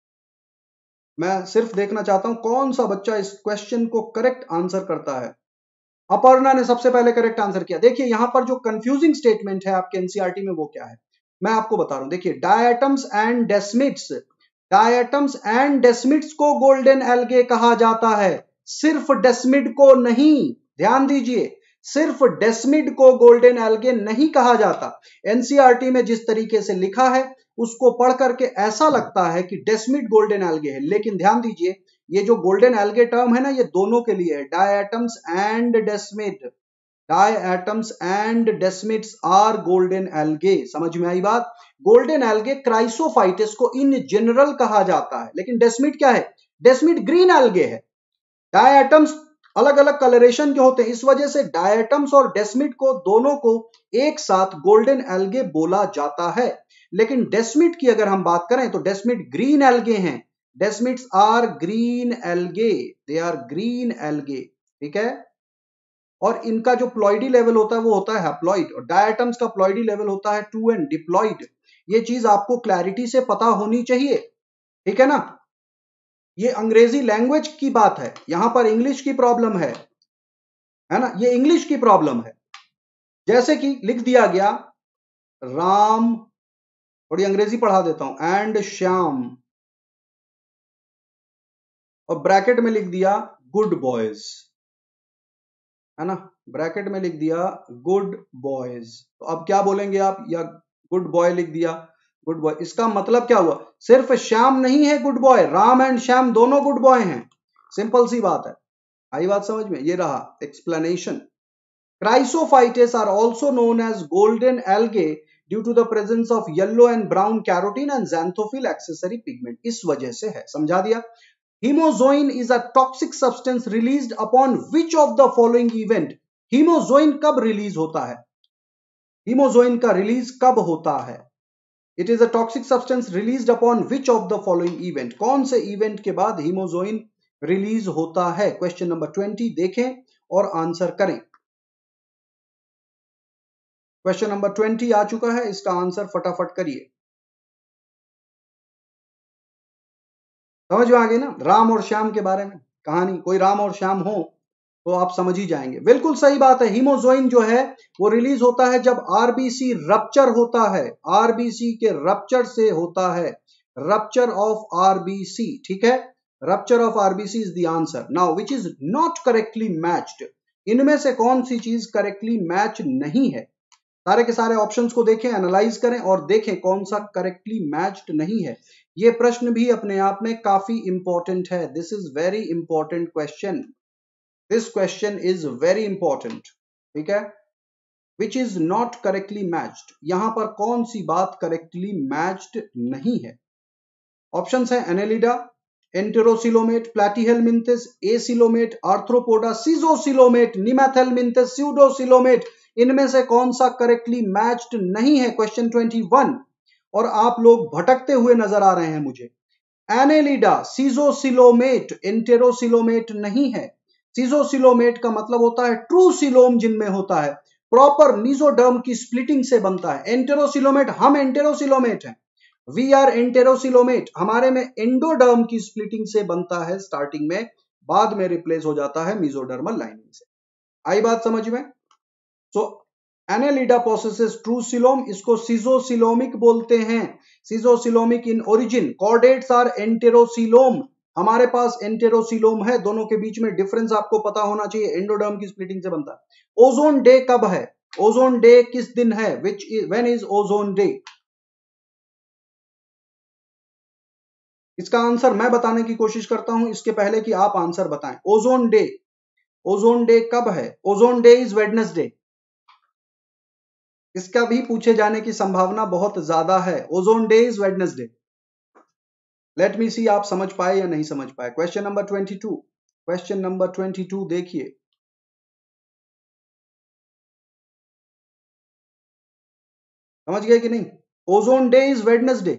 मैं सिर्फ देखना चाहता हूं कौन सा बच्चा इस क्वेश्चन को करेक्ट आंसर करता है। अपर्णा ने सबसे पहले करेक्ट आंसर किया। देखिए यहां पर जो कंफ्यूजिंग स्टेटमेंट है आपके एनसीईआरटी में वो क्या है, मैं आपको बता रहा हूं। देखिए, diatoms and desmids, diatoms and desmids को गोल्डन एल्गे कहा जाता है, सिर्फ डेस्मिड को नहीं। ध्यान दीजिए, सिर्फ डेस्मिड को गोल्डन एल्गे नहीं कहा जाता। एनसीईआरटी में जिस तरीके से लिखा है उसको पढ़ करके ऐसा लगता है कि डेस्मिड गोल्डन एल्गे है, लेकिन ध्यान दीजिए ये जो गोल्डन एल्गे टर्म है ना, ये दोनों के लिए है, diatoms and desmid. Diatoms and desmids are golden algae. समझ में आई बात? गोल्डन एल्गे क्राइसोफाइटिस को इन जनरल कहा जाता है, लेकिन डेस्मिड क्या है? डेस्मिड ग्रीन एल्गे है। डायटम्स अलग अलग कलरेशन के होते हैं, इस वजह से डायटम्स और डेस्मिड को दोनों को एक साथ गोल्डन एल्गे बोला जाता है। लेकिन डेस्मिड की अगर हम बात करें तो डेस्मिड ग्रीन एल्गे हैं। Desmids are green algae, they are green algae. ठीक है। और इनका जो प्लॉइडी लेवल होता है वो होता है हैप्लॉइड, और डायटम्स का प्लॉइडी लेवल होता है टू एंड डिप्लॉइड। ये चीज आपको क्लैरिटी से पता होनी चाहिए। ठीक है ना? ये अंग्रेजी लैंग्वेज की बात है, यहां पर इंग्लिश की प्रॉब्लम है, है ना? ये इंग्लिश की प्रॉब्लम है। जैसे कि लिख दिया गया राम, थोड़ी अंग्रेजी पढ़ा देता हूं, एंड श्याम, और ब्रैकेट में लिख दिया गुड बॉयज। है ना, ब्रैकेट में लिख दिया गुड बॉयज। तो अब क्या बोलेंगे आप, या गुड बॉय लिख दिया, गुड बॉय। इसका मतलब क्या हुआ, सिर्फ श्याम नहीं है good boy, Ram and Shyam दोनों गुड बॉय हैं। सिंपल सी बात है, आई बात समझ में। ये रहा explanation. Chrysophytes are also known as golden algae due to the presence of yellow and brown carotene and xanthophyll accessory pigment। इस वजह से है, समझा दिया। Hemozoin is a toxic substance released upon which of the following event। Hemozoin कब release होता है, Hemozoin का रिलीज कब होता है। It is a toxic substance released upon which of the following event। कौन से इवेंट के बाद हीमोजोइन रिलीज होता है। क्वेश्चन नंबर ट्वेंटी देखें और आंसर करें। क्वेश्चन नंबर ट्वेंटी आ चुका है, इसका आंसर फटाफट करिए। समझ में आ गई ना राम और श्याम के बारे में कहानी, कोई राम और श्याम हो तो आप समझ ही जाएंगे। बिल्कुल सही बात है, हीमोजोइन जो है वो रिलीज होता है जब आरबीसी रप्चर होता है, आरबीसी के रप्चर से होता है, रप्चर ऑफ आरबीसी, ठीक है। Rupture of RBC is the answer. Now which is not correctly matched, इनमें से कौन सी चीज करेक्टली मैच नहीं है। सारे के सारे ऑप्शंस को देखें, एनालाइज करें और देखें कौन सा करेक्टली मैच्ड नहीं है। ये प्रश्न भी अपने आप में काफी इंपॉर्टेंट है। This is very important question, this question is very important, ठीक है। Which is not correctly matched, यहां पर कौन सी बात करेक्टली मैच्ड नहीं है। ऑप्शंस है annelida, enterocoelomate, platyhelminthes, acoelomate, arthropoda, schizocoelomate, nemathelminthes, pseudocoelomate. इनमें से कौन सा करेक्टली मैच्ड नहीं है। क्वेश्चन ट्वेंटी वन, और आप लोग भटकते हुए नजर आ रहे हैं मुझे। एनेलिडा, सीजोसिलोमेट, एंटेरोसिलोमेट नहीं है। सीजोसिलोमेट का मतलब होता है ट्रू सिलोम, जिनमें होता है प्रॉपर मीजोडर्म की स्प्लिटिंग से बनता है। एंटेरोसिलोमेट, हम एंटेरोसिलोमेट हैं, वी आर एंटेरोसिलोमेट, हमारे में एंडोडर्म की स्प्लिटिंग से बनता है स्टार्टिंग में, बाद में रिप्लेस हो जाता है मीजोडर्मल लाइनिंग से। आई बात समझ में। So annelida possesses true coelom, इसको सीजोसिलोमिक बोलते हैं, schizocoelomic in origin. Chordates are enterocoelom, हमारे पास एंटेरोसिलोम है, दोनों के बीच में डिफरेंस आपको पता होना चाहिए, एंडोडर्म की स्प्लिटिंग से बनता है। ओजोन डे कब है, ओजोन डे किस दिन है, which when is ozone day. इसका आंसर मैं बताने की कोशिश करता हूं, इसके पहले कि आप आंसर बताएं। ओजोन डे, ओजोन डे कब है, ओजोन डे इज वेडनेसडे। इसका भी पूछे जाने की संभावना बहुत ज्यादा है। Ozone day is Wednesday. Let me see आप समझ पाए या नहीं समझ पाए। Question number twenty two, question number twenty two देखिए, समझ गए कि नहीं। ओजोन डे इज वेडनेसडे,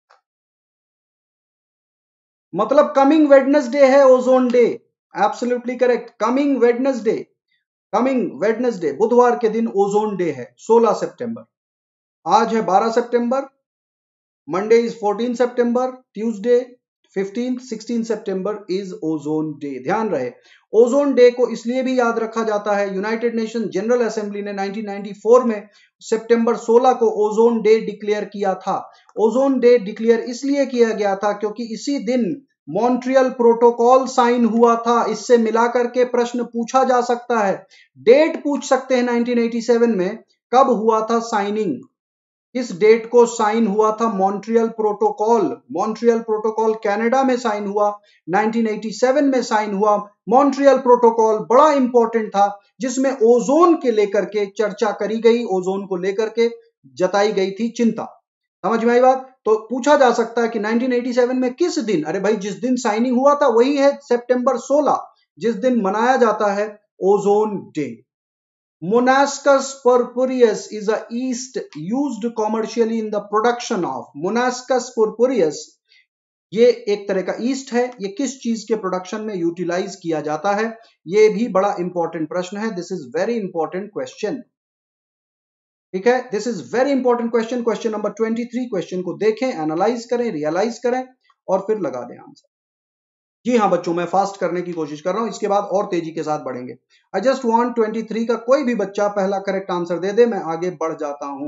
मतलब कमिंग वेडनेसडे है ozone day. Absolutely correct, coming Wednesday, coming Wednesday, बुधवार के दिन ओजोन डे है, सोलह सितंबर। आज है बारह सितंबर, मंडे इज फोर्टीन सितंबर, ट्यूसडे फिफ्टीन, सिक्सटीन सितंबर इज ओजोन डे। ध्यान रहे, ओजोन डे को इसलिए भी याद रखा जाता है, यूनाइटेड नेशन जनरल असेंबली ने नाइनटीन नाइंटी फोर में सितंबर सोलह को ओजोन डे डिक्लेयर किया था। ओजोन डे डिक्लेयर इसलिए किया गया था क्योंकि इसी दिन मॉन्ट्रियल प्रोटोकॉल साइन हुआ था। इससे मिलाकर के प्रश्न पूछा जा सकता है, डेट पूछ सकते हैं नाइनटीन एटी सेवन में कब हुआ था साइनिंग, इस डेट को साइन हुआ था Montreal protocol. Montreal protocol Canada में साइन हुआ, नाइनटीन एटी सेवन में साइन हुआ। मॉन्ट्रियल प्रोटोकॉल बड़ा इंपॉर्टेंट था, जिसमें ओजोन के लेकर के चर्चा करी गई, ओजोन को लेकर के जताई गई थी चिंता। समझ में आई बात। तो पूछा जा सकता है कि नाइनटीन एटी सेवन में किस दिन, अरे भाई जिस दिन साइनिंग हुआ था वही है सितंबर सोलह, जिस दिन मनाया जाता है ozone day. Monascus purpureus is a yeast used commercially in the production of, Monascus purpureus ये एक तरह का ईस्ट है, ये किस चीज के प्रोडक्शन में यूटिलाइज किया जाता है, ये भी बड़ा इंपॉर्टेंट प्रश्न है। This is very important question, ठीक है, this is very important question. Question number twenty three, question को देखें, एनालाइज करें, रियलाइज करें और फिर लगा दें आंसर। जी हाँ बच्चों, मैं फास्ट करने की कोशिश कर रहा हूं, इसके बाद और तेजी के साथ बढ़ेंगे। I just want twenty three का कोई भी बच्चा पहला करेक्ट आंसर दे दे, मैं आगे बढ़ जाता हूं।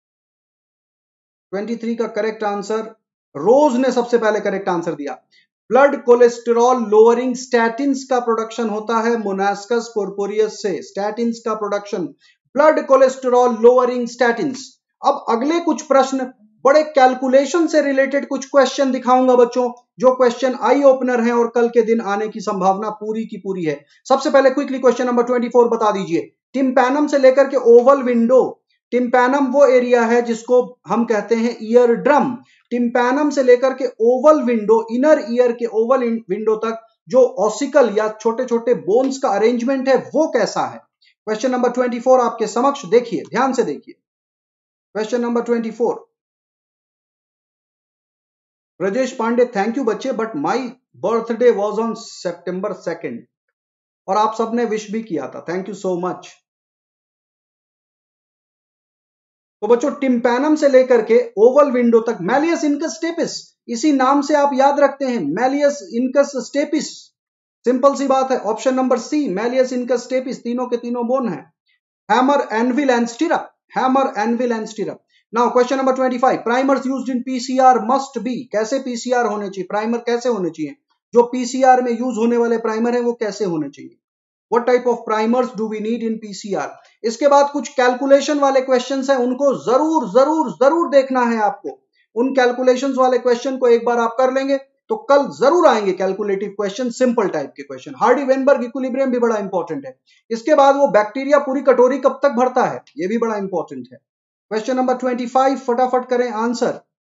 ट्वेंटी थ्री का करेक्ट आंसर, रोज ने सबसे पहले करेक्ट आंसर दिया। ब्लड कोलेस्टेरॉल लोअरिंग स्टैटिन्स का प्रोडक्शन होता है मोनास्कस कॉर्पोरियस से, स्टैटिन्स का production, blood cholesterol lowering statins. अब अगले कुछ प्रश्न बड़े कैलकुलेशन से रिलेटेड कुछ क्वेश्चन दिखाऊंगा बच्चों, जो क्वेश्चन आई ओपनर हैं और कल के दिन आने की संभावना पूरी की पूरी है। सबसे पहले क्विकली क्वेश्चन नंबर चौबीस बता दीजिए। टिम्पैनम से लेकर के ओवल विंडो, टिम्पैनम वो एरिया है जिसको हम कहते हैं ईयर ड्रम, टिम्पैनम से लेकर के ओवल विंडो, इनर ईयर के ओवल विंडो तक जो ऑसिकल या छोटे छोटे बोन्स का अरेंजमेंट है वो कैसा है। क्वेश्चन नंबर चौबीस आपके समक्ष, देखिए ध्यान से देखिए। क्वेश्चन नंबर चौबीस, ब्रजेश पांडे, थैंक यू बच्चे, but my birthday was on September second, और आप सबने विश भी किया था, थैंक यू सो मच। तो बच्चों टिम्पैनम से लेकर के ओवल विंडो तक, मैलियस इनकस स्टेपिस, इसी नाम से आप याद रखते हैं, मैलियस इनकस स्टेपिस, सिंपल सी बात है। Option number C, malleus incus stapes, तीनों के तीनों बोन है। Hammer, anvil and stirrup, hammer, anvil and stirrup. Now question number पच्चीस, primers used in PCR must be, कैसे पीसीआर होने चाहिए, प्राइमर कैसे होने चाहिए, जो पीसीआर में यूज होने वाले प्राइमर है वो कैसे होने चाहिए। What type of primers do we need in P C R? इसके बाद कुछ कैलकुलेशन वाले क्वेश्चंस हैं, उनको जरूर जरूर जरूर देखना है आपको। उन कैलकुलेशंस वाले क्वेश्चन को एक बार आप कर लेंगे तो कल जरूर आएंगे कैलकुलेटिव क्वेश्चन, सिंपल टाइप के क्वेश्चन। हार्डी वेनबर्ग इक्विलिब्रियम भी बड़ा इंपॉर्टेंट है। इसके बाद वो बैक्टीरिया पूरी कटोरी कब तक भरता है, ये भी बड़ा इंपॉर्टेंट है। क्वेश्चन नंबर पच्चीस, फटाफट करें आंसर,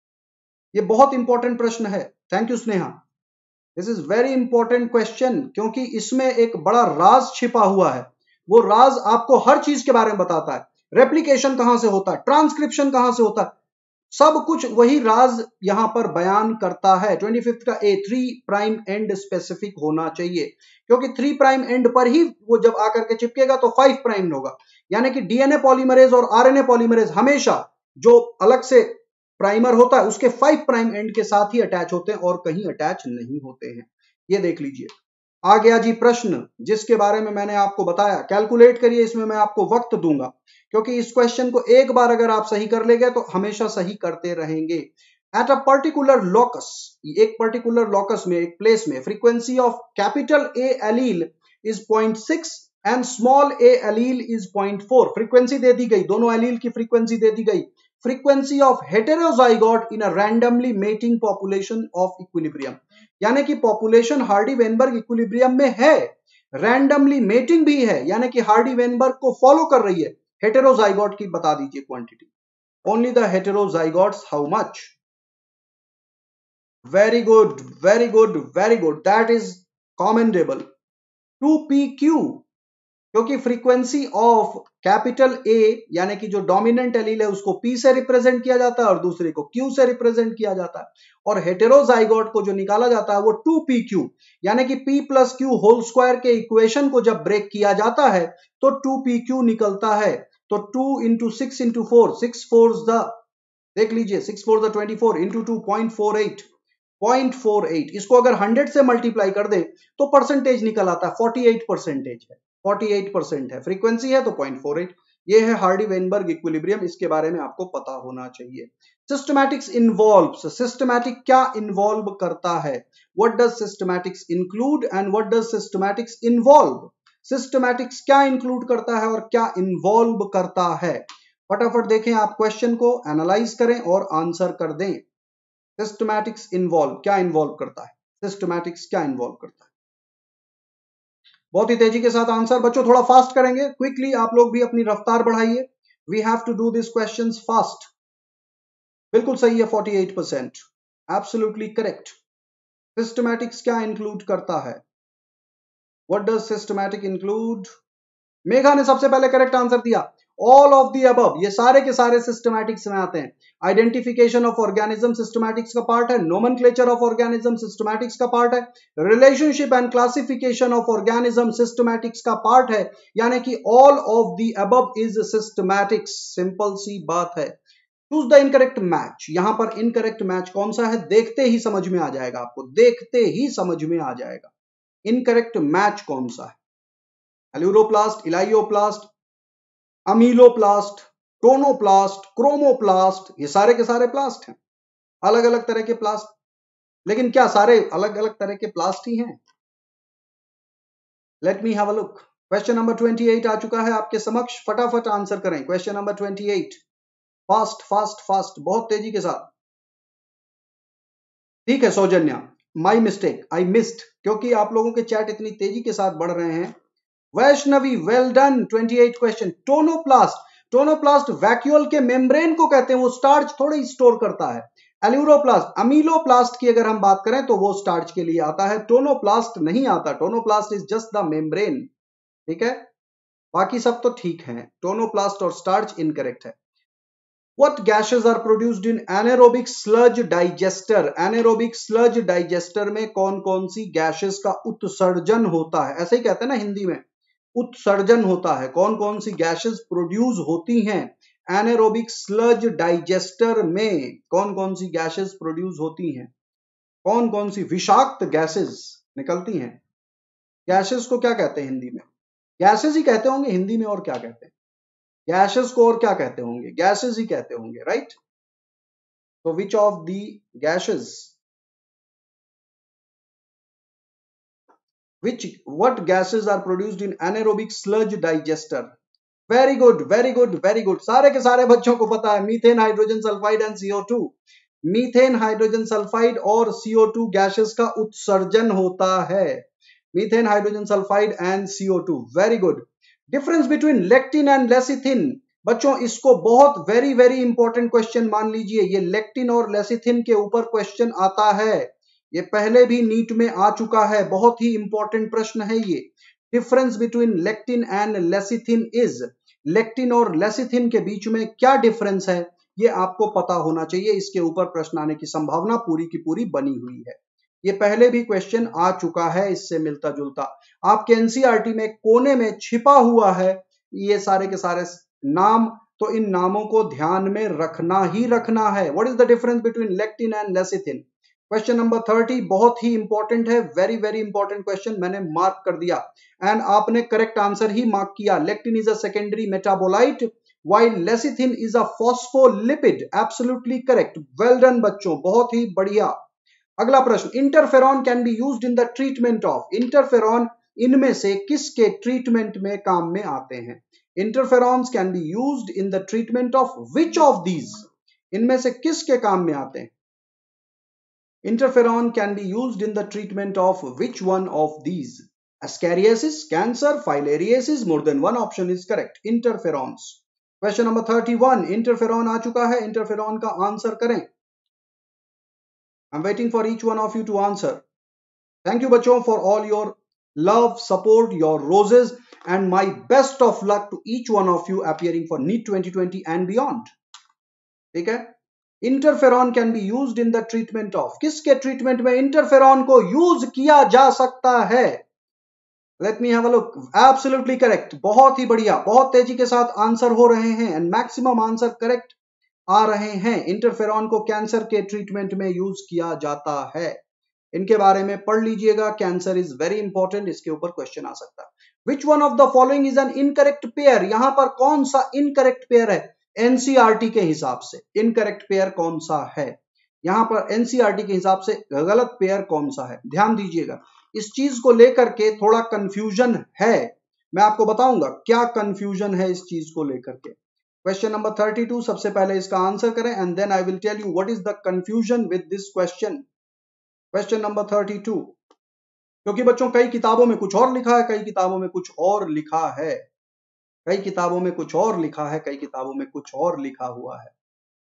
ये बहुत इंपॉर्टेंट प्रश्न है। Thank you Sneha, this is very important question, क्योंकि इसमें एक बड़ा राज छिपा हुआ है। वो राज आपको हर चीज के बारे में बताता है, रेप्लिकेशन कहां से होता है, ट्रांसक्रिप्शन कहां से होता है, सब कुछ वही राज यहां पर बयान करता है। पच्चीस का A, three prime and specific होना चाहिए, क्योंकि थ्री प्राइम एंड पर ही वो जब आकर के चिपकेगा तो फाइव प्राइम होगा, यानी कि डीएनए पॉलीमरेज और आरएनए पॉलीमरेज हमेशा जो अलग से प्राइमर होता है उसके फाइव प्राइम एंड के साथ ही अटैच होते हैं और कहीं अटैच नहीं होते हैं। ये देख लीजिए। आ गया जी प्रश्न जिसके बारे में मैंने आपको बताया, कैलकुलेट करिए, इसमें मैं आपको वक्त दूंगा, क्योंकि इस क्वेश्चन को एक बार अगर आप सही कर ले गए तो हमेशा सही करते रहेंगे। एट अ पर्टिकुलर लॉकस, एक पर्टिकुलर लॉकस में, एक प्लेस में, frequency of capital A allele is point six and small a allele is point four. Frequency दे दी गई, दोनों एलील की फ्रीक्वेंसी दे दी गई। Frequency of heterozygote in a randomly mating population of equilibrium, यानी कि पॉपुलेशन हार्डी वेनबर्ग इक्विलिब्रियम में है, रैंडमली मेटिंग भी है, यानी कि हार्डी वेनबर्ग को फॉलो कर रही है। हेटेरोजाइगोट की बता दीजिए quantity, only the heterozygotes how much. Very good, very good, very good, that is commendable. Two p q, क्योंकि फ्रीक्वेंसी ऑफ कैपिटल ए यानी कि जो डोमिनेंट एलील है उसको P से रिप्रेजेंट किया जाता है और दूसरे को Q से रिप्रेजेंट किया जाता है, और हेटेरोजाइगोट को जो निकाला जाता है वो टू पी क्यू, यानी कि P plus q whole square के इक्वेशन को जब ब्रेक किया जाता है तो टू पी क्यू निकलता है। तो two into six into four, six four the, देख लीजिए, six four the twenty four into two point four eight, point four eight. इसको अगर हंड्रेड से मल्टीप्लाई कर दे तो परसेंटेज निकल आता है, फोर्टी एट परसेंटेज है, फोर्टी एट परसेंट है, फ्रीक्वेंसी है तो पॉइंट फोर एट। ये है हार्डी वेनबर्ग इक्विलिब्रियम, इसके बारे में आपको पता होना चाहिए। सिस्टमैटिक्स इन्वॉल्व्स, सिस्टमैटिक क्या इन्वॉल्व करता है, what does systematics include and what does systematics involve. Systematics क्या इंक्लूड करता है और क्या इन्वॉल्व करता है, फटाफट देखें आप क्वेश्चन को, एनालाइज करें और आंसर कर दें। सिस्टमैटिक्स इन्वॉल्व, क्या इन्वॉल्व करता है, सिस्टमैटिक्स क्या इन्वॉल्व करता है। बहुत ही तेजी के साथ आंसर बच्चों, थोड़ा फास्ट करेंगे, क्विकली आप लोग भी अपनी रफ्तार बढ़ाइए। We have to do this questions fast. बिल्कुल सही है, forty eight percent, absolutely correct. Systematics क्या इंक्लूड करता है, what does systematic include. Megha ने सबसे पहले करेक्ट आंसर दिया, ऑल ऑफ द अबव, ये सारे के सारे सिस्टमैटिक्स में आते हैं। आइडेंटिफिकेशन ऑफ ऑर्गेनिज्म सिस्टमैटिक्स का पार्ट है, नोमेनक्लेचर ऑफ ऑर्गेनिज्म सिस्टमैटिक्स का पार्ट है, relationship and classification of organism systematics का पार्ट है, यानी कि all of the above is systematics, simple सी बात है। चूज द इनकरेक्ट मैच, यहां पर इनकरेक्ट मैच कौन सा है देखते ही समझ में आ जाएगा आपको, देखते ही समझ में आ जाएगा इनकरेक्ट मैच कौन सा है। Aleuroplast, elaioplast, amyloplast, tonoplast, chromoplast, ये सारे के सारे प्लास्ट हैं, अलग अलग तरह के प्लास्ट। लेकिन क्या सारे अलग अलग तरह के प्लास्ट ही हैं? Let me have a look. Question number अट्ठाईस आ चुका है आपके समक्ष, फटाफट आंसर करें। क्वेश्चन नंबर अट्ठाईस, फास्ट फास्ट फास्ट, बहुत तेजी के साथ। ठीक है Saujanya, my mistake, I missed, क्योंकि आप लोगों के चैट इतनी तेजी के साथ बढ़ रहे हैं। Vaishnavi, well done. अट्ठाईस क्वेश्चन। टोनोप्लास्ट, टोनोप्लास्ट वैक्यूल के मेम्ब्रेन को कहते हैं, वो स्टार्च थोड़ा ही स्टोर करता है। एल्यूरोप्लास्ट, अमीलोप्लास्ट की अगर हम बात करें तो वो स्टार्च के लिए आता है, टोनोप्लास्ट नहीं आता। Tonoplast is just the membrane. ठीक है, बाकी सब तो ठीक है, टोनोप्लास्ट और स्टार्च इनकरेक्ट है। What gases are produced in anaerobic sludge digester? Anaerobic sludge digester में कौन कौन सी गैसेस का उत्सर्जन होता है? ऐसे ही कहते हैं ना हिंदी में, उत्सर्जन होता है। कौन कौन सी गैसेस प्रोड्यूस होती हैं एनारोबिक स्लज डाइजेस्टर में? कौन कौन सी गैसेस प्रोड्यूस होती हैं? कौन कौन सी विषाक्त गैसेस निकलती हैं? गैसेस को क्या कहते हैं हिंदी में? गैसेस ही कहते होंगे हिंदी में, और क्या कहते हैं? गैसेस को और क्या कहते होंगे? गैसेस ही कहते होंगे, राइट? तो which of the gases, which what gases are produced in anaerobic sludge digester? Very good very good very good, सारे के सारे बच्चों को पता है, methane, hydrogen sulphide and C O two. Methane, hydrogen sulphide और सी ओ टू गैसेस का उत्सर्जन होता है। Methane, hydrogen sulphide and C O two, very good. Difference between lectin and lecithin, बच्चों इसको बहुत वेरी वेरी इंपॉर्टेंट क्वेश्चन मान लीजिए। ये लेक्टिन और लेसिथिन के ऊपर क्वेश्चन आता है, ये पहले भी नीट में आ चुका है, बहुत ही इंपॉर्टेंट प्रश्न है ये। Difference between lectin and lecithin is, lectin और लेसिथिन के बीच में क्या डिफरेंस है ये आपको पता होना चाहिए। इसके ऊपर प्रश्न आने की संभावना पूरी की पूरी बनी हुई है। ये पहले भी क्वेश्चन आ चुका है इससे मिलता जुलता, आपके एनसीईआरटी में कोने में छिपा हुआ है ये सारे के सारे नाम, तो इन नामों को ध्यान में रखना ही रखना है। What is the difference between lectin and lecithin? Question number तीस बहुत ही इंपॉर्टेंट है, वेरी वेरी इंपॉर्टेंट क्वेश्चन, मैंने मार्क कर दिया एंड आपने करेक्ट आंसर ही मार्क किया। Lectin is a secondary metabolite while lecithin is a phospholipid, absolutely correct, well done बच्चों, बहुत ही बढ़िया। अगला प्रश्न, interferon can be used in the treatment of, interferon इनमें से किसके ट्रीटमेंट में काम में आते हैं? Interferons can be used in the treatment of which of these, इनमें से किसके काम में आते हैं? Interferon can be used in the treatment of which one of these? Ascariasis, cancer, filariasis, more than one option is correct. Interferons. Question number thirty-one. Interferon आ चुका है, interferon का आंसर करें। I'm waiting for each one of you to answer. Thank you बच्चों for all your love, support, your roses and my best of luck to each one of you appearing for NEET twenty twenty and beyond. ठीक है, interferon can be used in the treatment of, किसके treatment में interferon को use किया जा सकता है? Let me have a look, absolutely correct, बहुत ही बढ़िया, बहुत तेजी के साथ आंसर हो रहे हैं एंड मैक्सिमम आंसर करेक्ट आ रहे हैं। इंटरफेरॉन को कैंसर के ट्रीटमेंट में यूज किया जाता है, इनके बारे में पढ़ लीजिएगा, कैंसर इज वेरी इंपॉर्टेंट, इसके ऊपर क्वेश्चन आ सकता है। Which one of the following is an incorrect pair, यहां पर कौन सा इनकरेक्ट पेयर है एनसीईआरटी के हिसाब से? इनकरेक्ट पेयर कौन सा है यहां पर एनसीईआरटी के हिसाब से? गलत पेयर कौन सा है? ध्यान दीजिएगा, इस चीज को लेकर के थोड़ा कंफ्यूजन है, मैं आपको बताऊंगा क्या कंफ्यूजन है इस चीज को लेकर के। क्वेश्चन नंबर बत्तीस, सबसे पहले इसका आंसर करें and then I will tell you what is the confusion with this question. Question number बत्तीस, क्योंकि बच्चों कई किताबों में कुछ और लिखा है, कई किताबों में कुछ और लिखा है, कई किताबों में कुछ और लिखा है, कई किताबों में कुछ और लिखा हुआ है।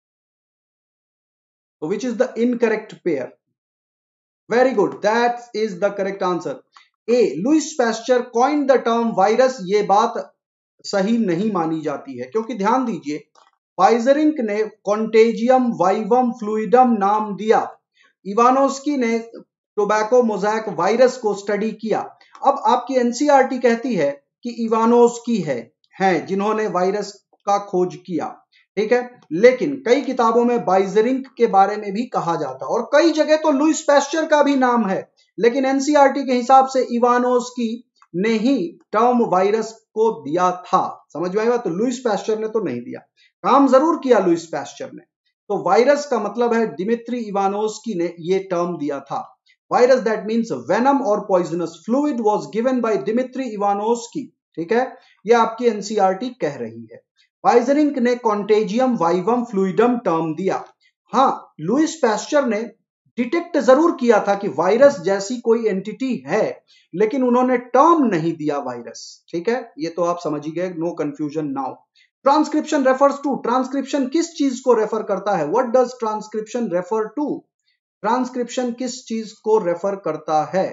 तो which is the incorrect pair? Very good, that is the correct answer. A, Louis Pasteur coined the term virus, ये बात सही नहीं मानी जाती है, क्योंकि ध्यान दीजिए वाइजरिंक ने कॉन्टेजियम वाइवम फ्लूइडम नाम दिया, इवानोस्की ने टोबैको मोज़ैक वायरस को स्टडी किया। अब आपकी एनसीईआरटी कहती है कि इवानोस्की है हैं जिन्होंने वायरस का खोज किया, ठीक है, लेकिन कई किताबों में बाइजरिंक के बारे में भी कहा जाता है और कई जगह तो लुईस पैस्चर का भी नाम है, लेकिन एनसीईआरटी के हिसाब से इवानोस्की ने ही टर्म वायरस को दिया था। समझ में आएगा? तो लुईस पैस्चर ने तो नहीं दिया, काम जरूर किया लुईस पैस्चर ने। तो वायरस का मतलब है डिमित्री इवानोस्की ने ये टर्म दिया था। वायरस दैट मीन्स वेनम और poisonous fluid was given by Dmitri Ivanovsky. ठीक है, ये आपकी एनसीईआरटी कह रही है। वाइजरिंग ने कॉन्टेजियम वाइवम फ्लूइडम टर्म दिया। हाँ, लुइस पैस्चर ने डिटेक्ट जरूर किया था कि वायरस जैसी कोई एंटिटी है, लेकिन उन्होंने टर्म नहीं दिया वायरस। ठीक है, ये तो आप समझ ही गए, no confusion now. Transcription refers to, transcription किस चीज को रेफर करता है? What does transcription refer to? Transcription किस चीज को रेफर करता है?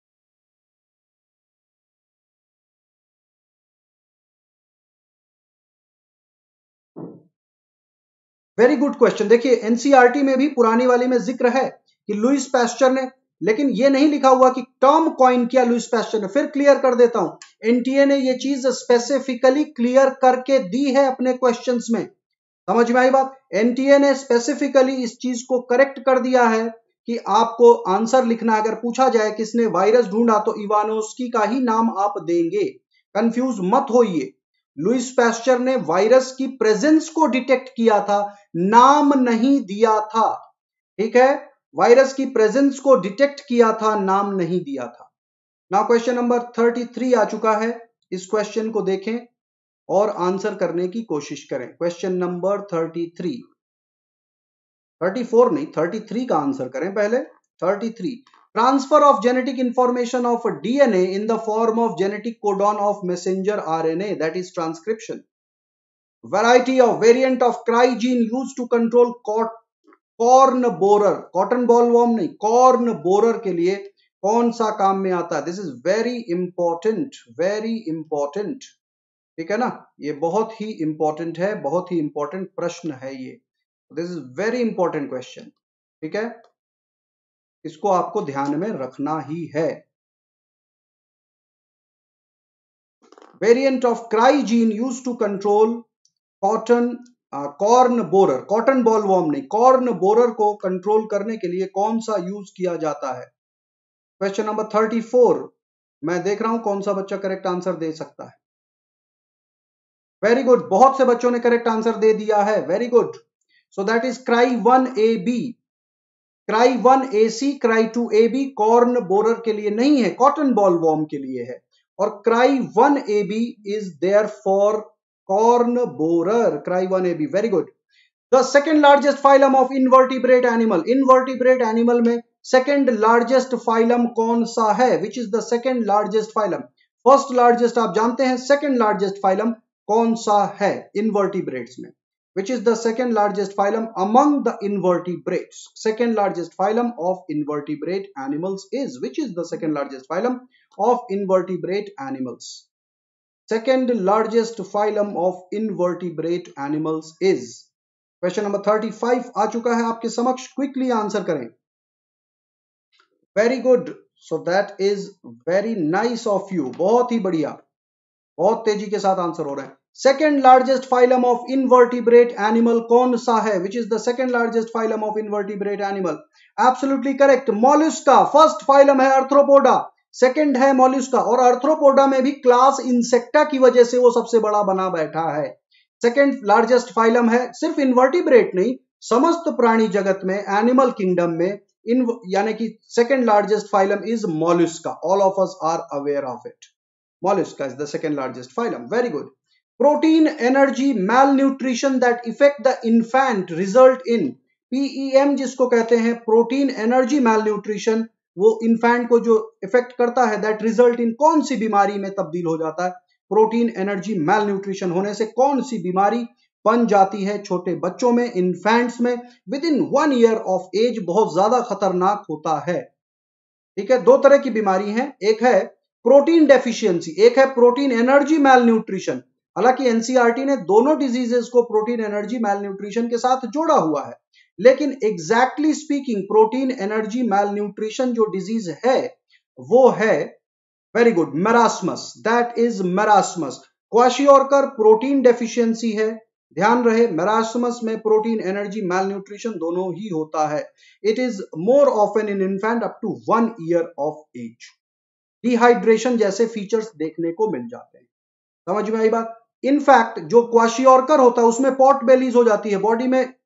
Very good question. देखिए एनसीईआरटी में भी पुरानी वाली में जिक्र है कि लुइस पैस्चर ने, लेकिन ये नहीं लिखा हुआ कि टर्म कॉइन किया लुइस पैस्चर ने। फिर क्लियर कर देता हूं, एनटीए ने ये चीज स्पेसिफिकली क्लियर करके दी है अपने क्वेश्चंस में। समझ में आई बात? एनटीए ने स्पेसिफिकली इस चीज को करेक्ट कर दिया है कि आपको आंसर लिखना, अगर पूछा जाए किसने वायरस ढूंढा तो इवानोस्की का ही नाम आप देंगे। कंफ्यूज मत होइए। लुइस पैस्चर ने वायरस की प्रेजेंस को डिटेक्ट किया था, नाम नहीं दिया था। ठीक है, वायरस की प्रेजेंस को डिटेक्ट किया था, नाम नहीं दिया था। Now question number thirty three आ चुका है। इस क्वेश्चन को देखें और आंसर करने की कोशिश करें। Question number thirty three, thirty four नहीं, थर्टी थ्री का आंसर करें पहले। Thirty three, transfer of genetic information of DNA in the form of genetic codon of messenger RNA, that is transcription. Variety of variant of cry gene used to control corn borer, cotton bollworm नहीं, corn borer के लिए कौन सा काम में आता है? This is very important, very important. ठीक है ना, ये बहुत ही इंपॉर्टेंट है, बहुत ही इंपॉर्टेंट प्रश्न है ये। This is very important question. ठीक है, इसको आपको ध्यान में रखना ही है। Variant of cry gene used to control cotton corn borer, cotton bollworm नहीं, कॉर्न बोरर को कंट्रोल करने के लिए कौन सा यूज किया जाता है? क्वेश्चन नंबर थर्टी फोर, मैं देख रहा हूं कौन सा बच्चा करेक्ट आंसर दे सकता है। वेरी गुड, बहुत से बच्चों ने करेक्ट आंसर दे दिया है। Very good, so that is cry one A B, cry one A C, cry two A B corn borer के लिए नहीं है, कॉटन बॉलवॉर्म के लिए है। और cry one A B is there for corn borer, cry one A B. Very good. The second largest phylum of invertebrate animal, invertebrate animal में second largest phylum कौन सा है? Which is the second largest phylum? First largest आप जानते हैं, second largest phylum कौन सा है इनवर्टिब्रेट्स में? Which is the second largest phylum among the invertebrates? Second largest phylum of invertebrate animals is, which is the second largest phylum of invertebrate animals? Second largest phylum of invertebrate animals is. Question number thirty-five आ चुका है आपके समक्ष, quickly answer करें। Very good, so that is very nice of you, बहुत ही बढ़िया, बहुत तेजी के साथ आंसर हो रहे हैं। Second largest phylum of invertebrate animal कौन सा है? Which is the second largest phylum of invertebrate animal? Absolutely correct, Mollusca. First phylum है आर्थ्रोपोडा, सेकेंड है मॉल्युस्का। और आर्थ्रोपोडा में भी क्लास इंसेक्टा की वजह से वो सबसे बड़ा बना बैठा है। सेकेंड लार्जेस्ट फाइलम है, सिर्फ इनवर्टिब्रेट नहीं, समस्त प्राणी जगत में, एनिमल किंगडम में, इन यानी कि second largest phylum is Mollusca. All of us are aware of it. Mollusca is the second largest phylum. Very good. Protein energy malnutrition that affect the infant result in, P E M जिसको कहते हैं protein energy malnutrition, वो infant को जो effect करता है, that result in कौन सी बीमारी में तब्दील हो जाता है? प्रोटीन एनर्जी malnutrition होने से कौन सी बीमारी बन जाती है छोटे बच्चों में, इन्फेंट्स में? Within one year of age बहुत ज्यादा खतरनाक होता है। ठीक है, दो तरह की बीमारी है, एक है प्रोटीन डेफिशिएंसी, एक है प्रोटीन एनर्जी मैल न्यूट्रिशन। हालांकि एनसीईआरटी ने दोनों डिजीजेस को प्रोटीन एनर्जी मैल न्यूट्रिशन के साथ जोड़ा हुआ है, लेकिन exactly speaking protein energy malnutrition जो डिजीज है वो है, very good, marasmus, that is marasmus. Kwashiorkor protein deficiency है, ध्यान रहे, मेरास्मस में प्रोटीन एनर्जी मैल न्यूट्रिशन दोनों ही होता है। It is more often in infant up to one year of age. Dehydration जैसे फीचर्स देखने को मिल जाते हैं। समझ में आई बात? इनफैक्ट जो क्वाशियोरकर होता है उसमें पॉट बेलीज हो जाती है, बॉडी में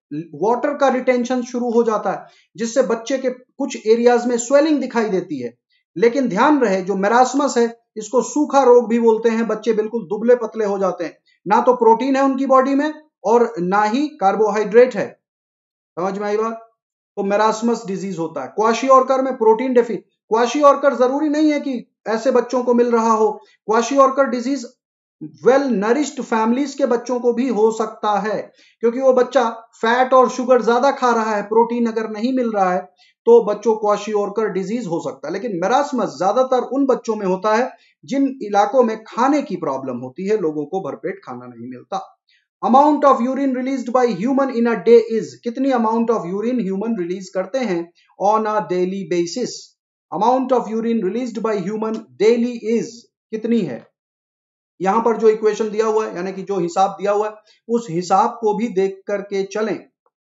वाटर का रिटेंशन शुरू हो जाता है, जिससे बच्चे के कुछ एरियाज में स्वेलिंग दिखाई देती है। लेकिन ध्यान रहे, जो मेरास्मस है इसको सूखा रोग भी बोलते हैं। बच्चे बिल्कुल दुबले पतले हो जाते हैं, ना तो प्रोटीन है उनकी बॉडी में और ना ही कार्बोहाइड्रेट है। समझ में आई बात? तो मेरास्मस डिजीज होता है। क्वाशियोर्कर में प्रोटीन डेफिशिएंसी, क्वाशियोर्कर जरूरी नहीं है कि ऐसे बच्चों को मिल रहा हो। Kwashiorkor disease well nourished families के बच्चों को भी हो सकता है, क्योंकि वो बच्चा फैट और शुगर ज्यादा खा रहा है, प्रोटीन अगर नहीं मिल रहा है तो बच्चों को क्वाशियोर्कर डिजीज हो सकता है। लेकिन मेरास्मस ज्यादातर उन बच्चों में होता है जिन इलाकों में खाने की प्रॉब्लम होती है, लोगों को भरपेट खाना नहीं मिलता। Amount of urine released by human in a day is, कितनी amount of urine human release करते हैं on a daily basis? Amount of urine released by human daily is कितनी है? यहां पर जो इक्वेशन दिया हुआ है, यानी कि जो हिसाब दिया हुआ है, उस हिसाब को भी देख करके चलें।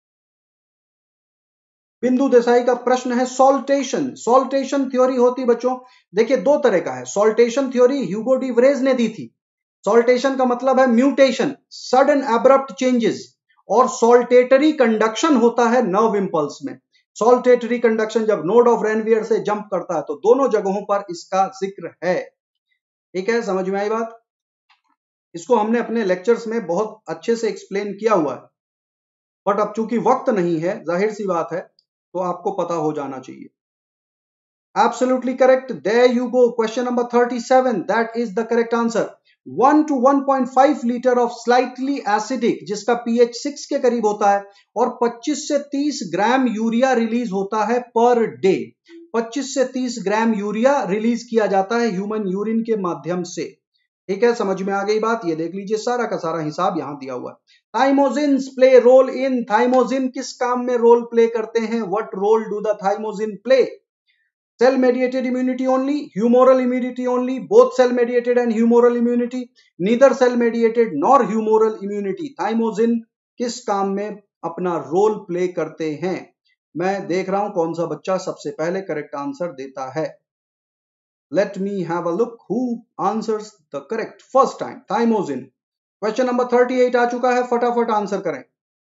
बिंदु देसाई का प्रश्न है सॉल्टेशन। सॉल्टेशन थ्योरी होती बच्चों, देखिए दो तरह का है। Saltation theory Hugo de Vries ने दी थी। सॉल्टेशन का मतलब है म्यूटेशन, सडन एब्रप्ट चेंजेस, और सॉल्टेटरी कंडक्शन होता है नर्व इंपल्स में। सॉल्टेटरी कंडक्शन जब नोड ऑफ रेनवियर से जंप करता है तो दोनों जगहों पर इसका जिक्र है। ठीक है, समझ में आई बात? इसको हमने अपने लेक्चर्स में बहुत अच्छे से एक्सप्लेन किया हुआ है, बट अब चूंकि वक्त नहीं है, जाहिर सी बात है, तो आपको पता हो जाना चाहिए। Absolutely correct. There you go. Question number thirty-seven. That is the correct answer. one to one point five litre of slightly acidic, जिसका पीएच सिक्स के करीब होता है, और पच्चीस से तीस ग्राम यूरिया रिलीज होता है पर डे। पच्चीस से तीस ग्राम यूरिया रिलीज किया जाता है ह्यूमन यूरिन के माध्यम से। ठीक है, समझ में आ गई बात? ये देख लीजिए, सारा का सारा हिसाब यहां दिया हुआ है। थाइमोजिन्स प्ले रोल इन, थाइमोजिन किस काम में रोल प्ले करते हैं? What role do the thymosin play? Cell mediated immunity only, humoral immunity only, both cell mediated and humoral immunity, neither cell mediated nor humoral immunity। Thymosin किस काम में अपना role play करते हैं? मैं देख रहा हूं कौन सा बच्चा सबसे पहले करेक्ट आंसर देता है। Let me have a look who answers the correct first time. Thymosin. Question number अड़तीस आ चुका है, फटाफट आंसर करें।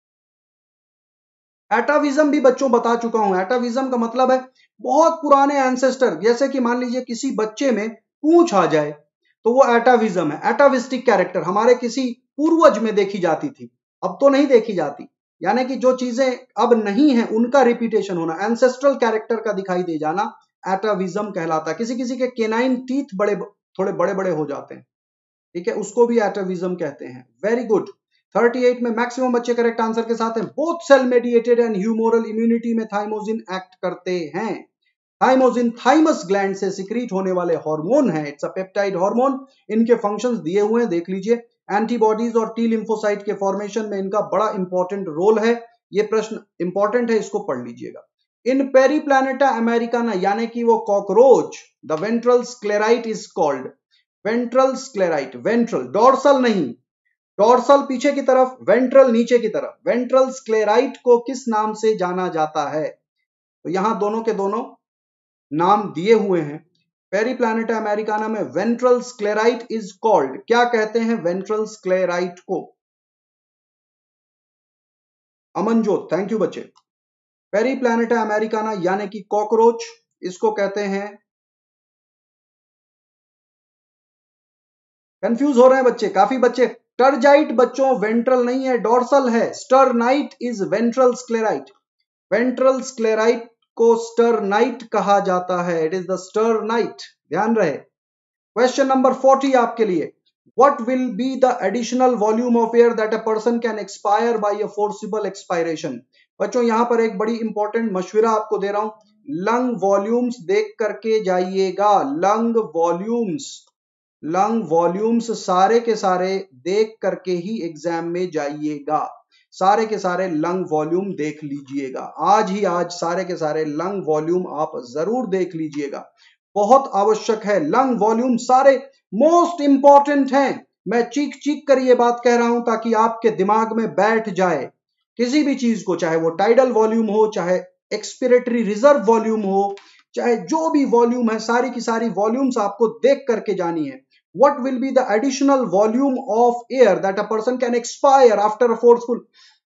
एटाविज्म भी बच्चों बता चुका हूं। एटाविज्म का मतलब है बहुत पुराने एंसेस्टर, जैसे कि मान लीजिए किसी बच्चे में पूंछ आ जाए तो वो एटाविज्म है। एटाविस्टिक कैरेक्टर हमारे किसी पूर्वज में देखी जाती थी, अब तो नहीं देखी जाती। यानी कि जो चीजें अब नहीं है उनका रिपीटेशन होना, एंसेस्ट्रल कैरेक्टर का दिखाई दे जाना, एटाविज्म कहलाता है। किसी किसी के केनाइन टीथ बड़े थोड़े बड़े बड़े हो जाते हैं, ठीक है, उसको भी एटाविज्म कहते हैं। Very good. अड़तीस में मैक्सिमम बच्चे करेक्ट आंसर के साथ हैं। Both cell mediated and humoral immunity में थाइमोजिन एक्ट करते हैं। थाइमोजिन थाइमस ग्लैंड से सिक्रीट होने वाले हार्मोन है। It's a peptide hormone. इनके फंक्शंस दिए हुए हैं, देख लीजिए। एंटीबॉडीज और टी लिम्फोसाइट के फॉर्मेशन में इनका बड़ा इंपॉर्टेंट रोल है। ये प्रश्न इंपॉर्टेंट है, इसको पढ़ लीजिएगा। इन पेरीप्लैनेटा अमेरिकाना, यानी कि वो cockroach, the ventral sclerite is called. Ventral sclerite, ventral, dorsal नहीं, डोर्सल पीछे की तरफ, वेंट्रल नीचे की तरफ। वेंट्रल स्क्लेराइट को किस नाम से जाना जाता है? तो यहां दोनों के दोनों नाम दिए हुए हैं। पेरीप्लैनेटा अमेरिकाना में वेंट्रल स्क्लेराइट इज कॉल्ड, क्या कहते हैं वेंट्रल स्क्लेराइट को? अमनजोत, थैंक यू बच्चे। पेरीप्लैनेटा अमेरिकाना यानी कि कॉकरोच, इसको कहते हैं, कंफ्यूज हो रहे हैं बच्चे, काफी बच्चे। टर्जाइट बच्चों वेंट्रल नहीं है, डोर्सल है। Sternite is ventral sclerite. Ventral sclerite को स्टरनाइट कहा जाता है। इट इज द स्टरनाइट, ध्यान रहे। क्वेश्चन नंबर चालीस आपके लिए। What will be the additional volume of air that a person can expire by a forcible expiration? बच्चों यहां पर एक बड़ी इंपॉर्टेंट मशवरा आपको दे रहा हूं, लंग वॉल्यूम्स देख करके जाइएगा। लंग वॉल्यूम्स, लंग वॉल्यूम्स सारे के सारे देख करके ही एग्जाम में जाइएगा। सारे के सारे लंग वॉल्यूम देख लीजिएगा, आज ही आज सारे के सारे लंग वॉल्यूम आप जरूर देख लीजिएगा, बहुत आवश्यक है। लंग वॉल्यूम सारे मोस्ट इंपॉर्टेंट हैं। मैं चीख चीख कर ये बात कह रहा हूं ताकि आपके दिमाग में बैठ जाए। किसी भी चीज को, चाहे वो टाइडल वॉल्यूम हो, चाहे एक्सपिरेटरी रिजर्व वॉल्यूम हो, चाहे जो भी वॉल्यूम है, सारी की सारी वॉल्यूम्स आपको देख करके जानी है। What will be the additional volume of air that a person can expire after a forceful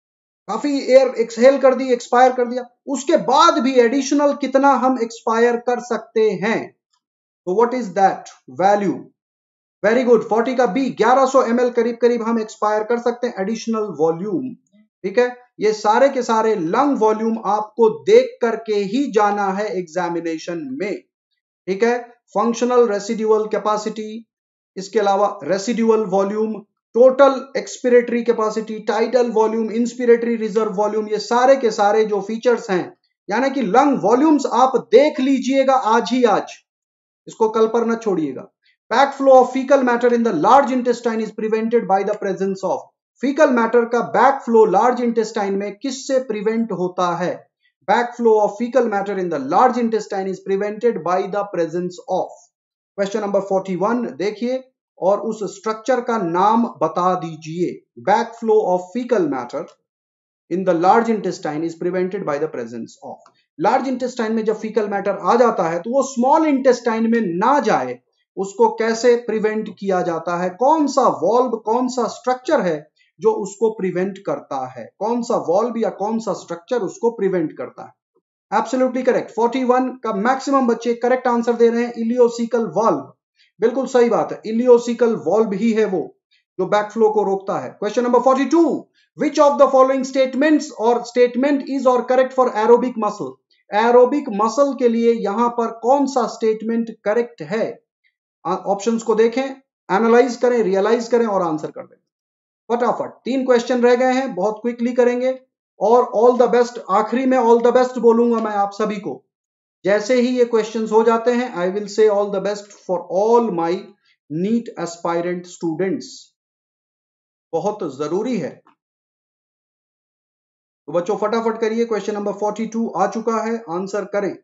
काफी एयर एक्सहेल कर दी, एक्सपायर कर दिया, उसके बाद भी एडिशनल कितना हम एक्सपायर कर सकते हैं? तो what is that value? Very good, forty का बी, ग्यारह सौ एम एल करीब करीब हम एक्सपायर कर सकते हैं एडिशनल वॉल्यूम। ठीक है, ये सारे के सारे लंग वॉल्यूम आपको देख करके ही जाना है एग्जामिनेशन में। ठीक है, फंक्शनल रेसिड्यूअल कैपेसिटी, इसके अलावा residual volume, total expiratory capacity, tidal volume, inspiratory reserve volume, ये सारे के सारे जो फीचर्स हैं, यानी कि लंग वॉल्यूम्स आप देख लीजिएगा आज ही आज, इसको कल पर न छोड़िएगा। Backflow of faecal matter in the large intestine is prevented by the presence of, faecal matter का बैकफ्लो लार्ज इंटेस्टाइन में किससे प्रिवेंट होता है? Backflow of fecal matter in the large intestine is prevented by the presence of. Question number forty-one देखिए और उस structure का नाम बता दीजिए। Backflow of fecal matter in the large intestine is prevented by the presence of. Large intestine में जब fecal matter आ जाता है तो वो small intestine में ना जाए, उसको कैसे प्रिवेंट किया जाता है? कौन सा वॉल्व, कौन सा स्ट्रक्चर है जो उसको प्रिवेंट करता है? कौन सा वॉल्व या कौन सा स्ट्रक्चर उसको प्रिवेंट करता है? एब्सोल्युटली करेक्ट, इकतालीस का मैक्सिमम बच्चे करेक्ट आंसर दे रहे हैं, इलियोसिकल वॉल्व। बिल्कुल सही बात है, इलियोसिकल वॉल्व ही है वो जो बैकफ्लो को रोकता है। क्वेश्चन नंबर बयालीस, which of the following statements और स्टेटमेंट इज और correct for aerobic muscle? Aerobic muscle के लिए यहां पर कौन सा स्टेटमेंट करेक्ट है? ऑप्शंस को देखें, एनालाइज करें, रियलाइज करें और आंसर कर दें फटाफट। तीन क्वेश्चन रह गए हैं, बहुत क्विकली करेंगे और ऑल द बेस्ट। आखिरी में ऑल द बेस्ट बोलूंगा मैं आप सभी को, जैसे ही ये क्वेश्चंस हो जाते हैं I will say all the best for all my NEET aspirant students. बहुत जरूरी है, तो बच्चों फटाफट करिए। क्वेश्चन नंबर बयालीस आ चुका है, आंसर करें।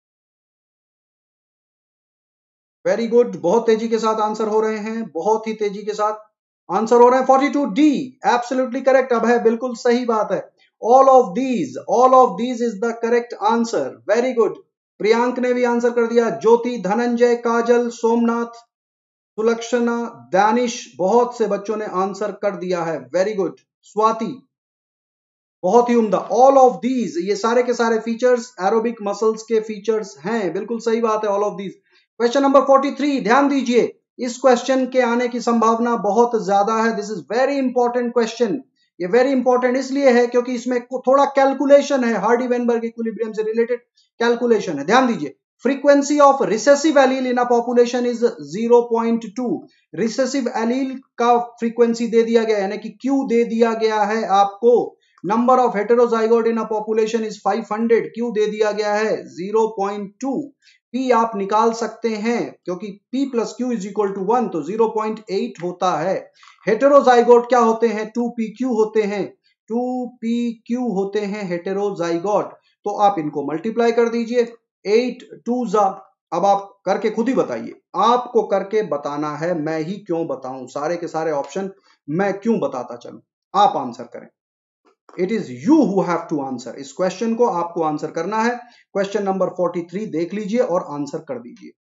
वेरी गुड, बहुत तेजी के साथ आंसर हो रहे हैं, बहुत ही तेजी के साथ आंसर हो रहे हैं। बयालीस डी एब्सोल्युटली करेक्ट अब है, बिल्कुल सही बात है। All of these, all of these is the correct answer. Very good, Priyank ने भी आंसर कर दिया, ज्योति, धनंजय, काजल, सोमनाथ, सुलक्षणा, दानिश, बहुत से बच्चों ने आंसर कर दिया है। वेरी गुड, स्वाति, बहुत ही उम्दा। ऑल ऑफ दीज, ये सारे के सारे फीचर्स एरोबिक मसल्स के फीचर्स हैं, बिल्कुल सही बात है, all of these. Question number तैंतालीस, ध्यान दीजिए, इस क्वेश्चन के आने की संभावना बहुत ज्यादा है। This is very important question. ये वेरी इंपॉर्टेंट इसलिए है क्योंकि इसमें थोड़ा कैलकुलेशन है, हार्डी वेनबर्ग इक्विलिब्रियम से रिलेटेड कैलकुलेशन है। ध्यान दीजिए, frequency of recessive allele in a population is zero point two. Recessive allele का फ्रीक्वेंसी दे दिया गया है, यानी कि क्यू दे दिया गया है आपको। Number of heterozygote in a population is five hundred, Q दे दिया गया है ज़ीरो पॉइंट टू। पी आप निकाल सकते हैं क्योंकि P plus Q is equal to one, तो ज़ीरो पॉइंट एट होता है। हेटेरोजाइगोट क्या होते हैं? टू पी क्यू होते हैं, टू पी क्यू होते हैं हेटेरोजाइगोट। तो आप इनको मल्टीप्लाई कर दीजिए, एट टू जा। अब आप करके खुद ही बताइए, आपको करके बताना है, मैं ही क्यों बताऊं, सारे के सारे ऑप्शन मैं क्यों बताता चलूं, आप आंसर करें। It is you who have to answer, इस क्वेश्चन को आपको आंसर करना है। क्वेश्चन नंबर तैंतालीस देख लीजिए और आंसर कर दीजिए।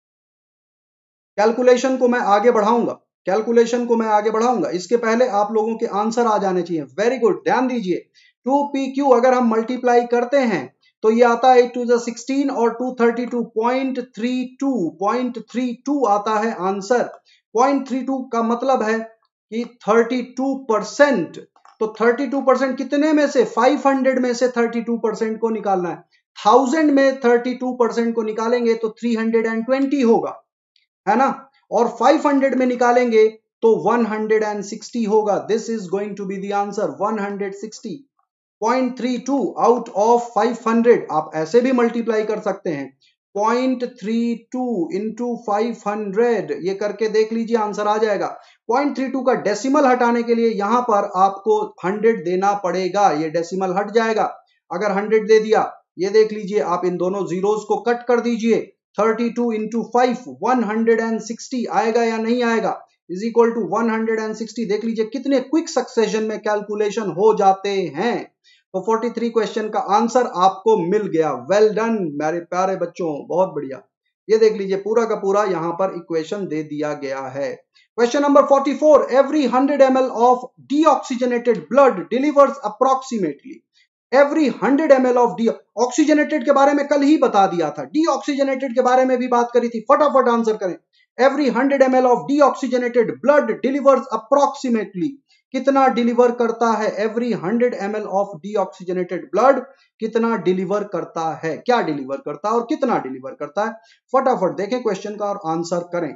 कैलकुलेशन को मैं आगे बढ़ाऊंगा, कैलकुलेशन को मैं आगे बढ़ाऊंगा, इसके पहले आप लोगों के आंसर आ जाने चाहिए। वेरी गुड, ध्यान दीजिए, टू पी क्यू अगर हम मल्टीप्लाई करते हैं तो ये आता है एट टू ज़ा सिक्सटीन और two thirty two, point three two, point three two आता है आंसर। पॉइंट थ्री टू का मतलब है कि थर्टी टू परसेंट। तो थर्टी टू परसेंट कितने में से? फाइव हंड्रेड में से थर्टी टू परसेंट को निकालना है। थाउजेंड में थर्टी टू परसेंट को निकालेंगे तो थ्री हंड्रेड ट्वेंटी होगा, है ना, और फाइव हंड्रेड में निकालेंगे तो वन हंड्रेड सिक्सटी होगा। This is going to be the answer, one hundred sixty. Point three two out of five hundred, आप ऐसे भी मल्टीप्लाई कर सकते हैं, point three two into five hundred, ये करके देख लीजिए, आंसर आ जाएगा। पॉइंट थ्री टू का डेसिमल हटाने के लिए यहां पर आपको हंड्रेड देना पड़ेगा, ये डेसिमल हट जाएगा। अगर हंड्रेड दे दिया, ये देख लीजिए, आप इन दोनों जीरोस को कट कर दीजिए, thirty two into five, one hundred sixty आएगा या नहीं आएगा, is equal to one hundred sixty. देख लीजिए कितने क्विक सक्सेशन में कैलकुलेशन हो जाते हैं। तो तैंतालीस क्वेश्चन का आंसर आपको मिल गया। वेल डन मेरे प्यारे बच्चों, बहुत बढ़िया। ये देख लीजिए पूरा का पूरा यहां पर इक्वेशन दे दिया गया है। क्वेश्चन नंबर चौवालीस, every hundred M L of deoxygenated blood delivers approximately, every hundred M L of deoxygenated के बारे में कल ही बता दिया था, डी ऑक्सीजनेटेड के बारे में भी बात करी थी, फटाफट आंसर करें। Every hundred M L of deoxygenated blood delivers approximately, कितना डिलीवर करता है? Every hundred M L of deoxygenated blood कितना डिलीवर करता है? क्या डिलीवर करता है और कितना डिलीवर करता है? फटाफट देखें क्वेश्चन का और आंसर करें।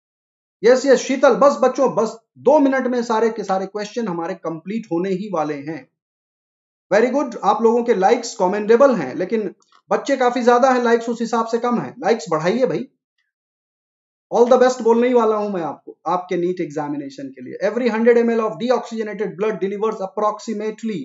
यस यस शीतल, बस बच्चों बस दो मिनट में सारे के सारे क्वेश्चन हमारे कंप्लीट होने ही वाले हैं। वेरी गुड, आप लोगों के लाइक्स कमेंडेबल हैं, लेकिन बच्चे काफी ज्यादा हैं, लाइक्स उस हिसाब से कम है, लाइक्स बढ़ाइए भाई। ऑल द बेस्ट बोलने ही वाला हूं मैं आपको आपके नीट एग्जामिनेशन के लिए। Every hundred M L of deoxygenated blood delivers approximately,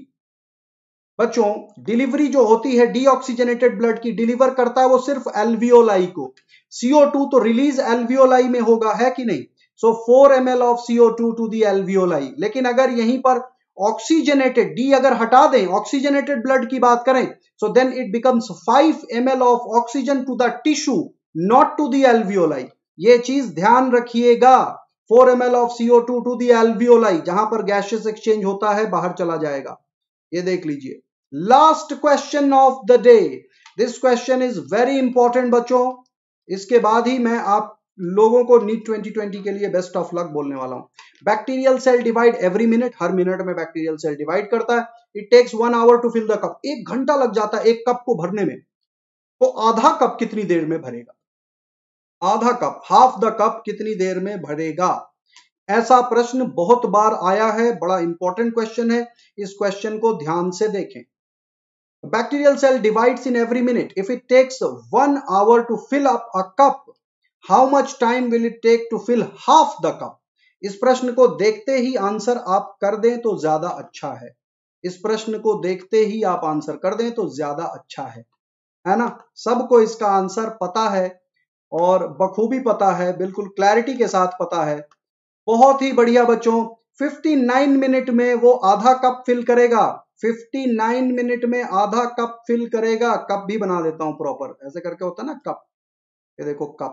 बच्चों डिलीवरी जो होती है डीऑक्सीजनेटेड ब्लड की, डिलीवर करता है वो सिर्फ एल्वियोलाई को। सीओ टू तो रिलीज एल्वियोलाई में होगा, है कि नहीं? So four M L of CO two to the alveoli. लेकिन अगर यहीं पर ऑक्सीजनेटेड डी अगर हटा दें, ऑक्सीजनेटेड ब्लड की बात करें, so then it becomes five M L of oxygen to the tissue, not to the alveoli. ये चीज ध्यान रखिएगा। Four M L of CO two to the alveoli, जहां पर गैसेस एक्सचेंज होता है, बाहर चला जाएगा। ये देख लीजिए। Last question of the day, this question is very important बच्चों। इसके बाद ही मैं आप लोगों को नीट ट्वेंटी ट्वेंटी के लिए बेस्ट ऑफ लक बोलने वाला हूं। Bacterial cell divide every minute, हर मिनट में बैक्टीरियल सेल डिवाइड करता है। It takes one hour to fill the cup, एक घंटा लग जाता है एक कप को भरने में। तो आधा कप कितनी देर में भरेगा? आधा कप, हाफ द कप कितनी देर में भरेगा? ऐसा प्रश्न बहुत बार आया है, बड़ा इंपॉर्टेंट क्वेश्चन है, इस क्वेश्चन को ध्यान से देखें। Bacterial cell divides in every minute, if it takes one hour to fill up a cup, how much time will it take to fill half the cup? इस प्रश्न को देखते ही आंसर आप कर दें तो ज्यादा अच्छा है। इस प्रश्न को देखते ही आप आंसर कर दें तो ज्यादा अच्छा है, है ना? सबको इसका आंसर पता है और बखूबी पता है, बिल्कुल क्लैरिटी के साथ पता है। बहुत ही बढ़िया बच्चों, उनसठ मिनट में वो आधा कप फिल करेगा। उनसठ मिनट में आधा कप फिल करेगा। कप भी बना देता हूं प्रॉपर, ऐसे करके होता है ना कप, ये देखो कप।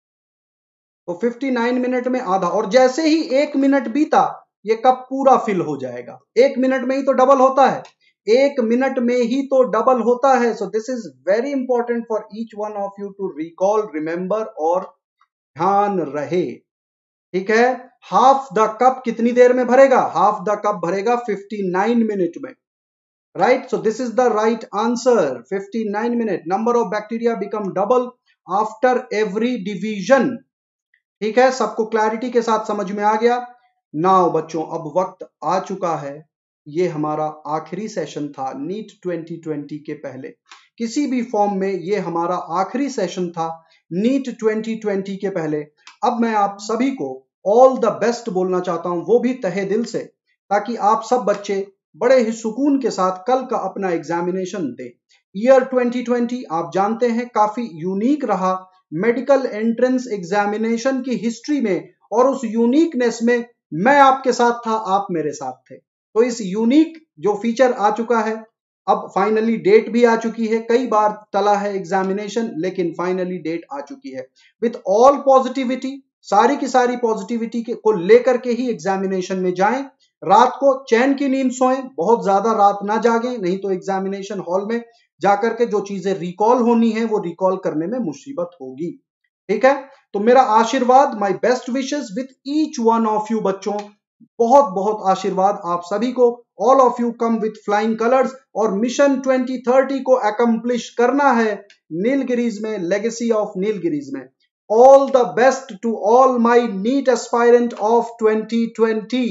तो उनसठ मिनट में आधा, और जैसे ही एक मिनट बीता ये कप पूरा फिल हो जाएगा। एक मिनट में ही तो डबल होता है, एक मिनट में ही तो डबल होता है। So this is very important for each one of you to recall, remember और ध्यान रहे। ठीक है, हाफ द कप कितनी देर में भरेगा? हाफ द कप भरेगा उनसठ मिनट में, right? So this is the right answer, उनसठ minute. Number of bacteria become double after every division. ठीक है, सबको क्लैरिटी के साथ समझ में आ गया? नाउ बच्चों, अब वक्त आ चुका है, ये हमारा आखिरी सेशन था नीट ट्वेंटी ट्वेंटी के पहले। किसी भी फॉर्म में ये हमारा आखिरी सेशन था नीट ट्वेंटी ट्वेंटी के पहले। अब मैं आप सभी को ऑल द बेस्ट बोलना चाहता हूं, वो भी तहे दिल से, ताकि आप सब बच्चे बड़े ही सुकून के साथ कल का अपना एग्जामिनेशन दें। ईयर ट्वेंटी ट्वेंटी आप जानते हैं काफी यूनिक रहा मेडिकल एंट्रेंस एग्जामिनेशन की हिस्ट्री में, और उस यूनिकनेस में मैं आपके साथ था, आप मेरे साथ थे। तो इस यूनिक जो फीचर आ चुका है, अब फाइनली डेट भी आ चुकी है। कई बार टला है एग्जामिनेशन, लेकिन फाइनली डेट आ चुकी है। विथ ऑल पॉजिटिविटी, सारी की सारी पॉजिटिविटी के को लेकर के ही एग्जामिनेशन में जाएं। रात को चैन की नींद सोएं, बहुत ज्यादा रात ना जागें, नहीं तो एग्जामिनेशन हॉल में जाकर के जो चीजें रिकॉल होनी है वो रिकॉल करने में मुसीबत होगी। ठीक है, तो मेरा आशीर्वाद, my best wishes with each one of you बच्चों, बहुत बहुत आशीर्वाद आप सभी को। All of you come with flying colours, और मिशन ट्वेंटी थर्टी को अकम्प्लिश करना है नीलगिरीज में, लेगेसी ऑफ नीलगिरीज में। All the best to all my NEET aspirant of twenty twenty.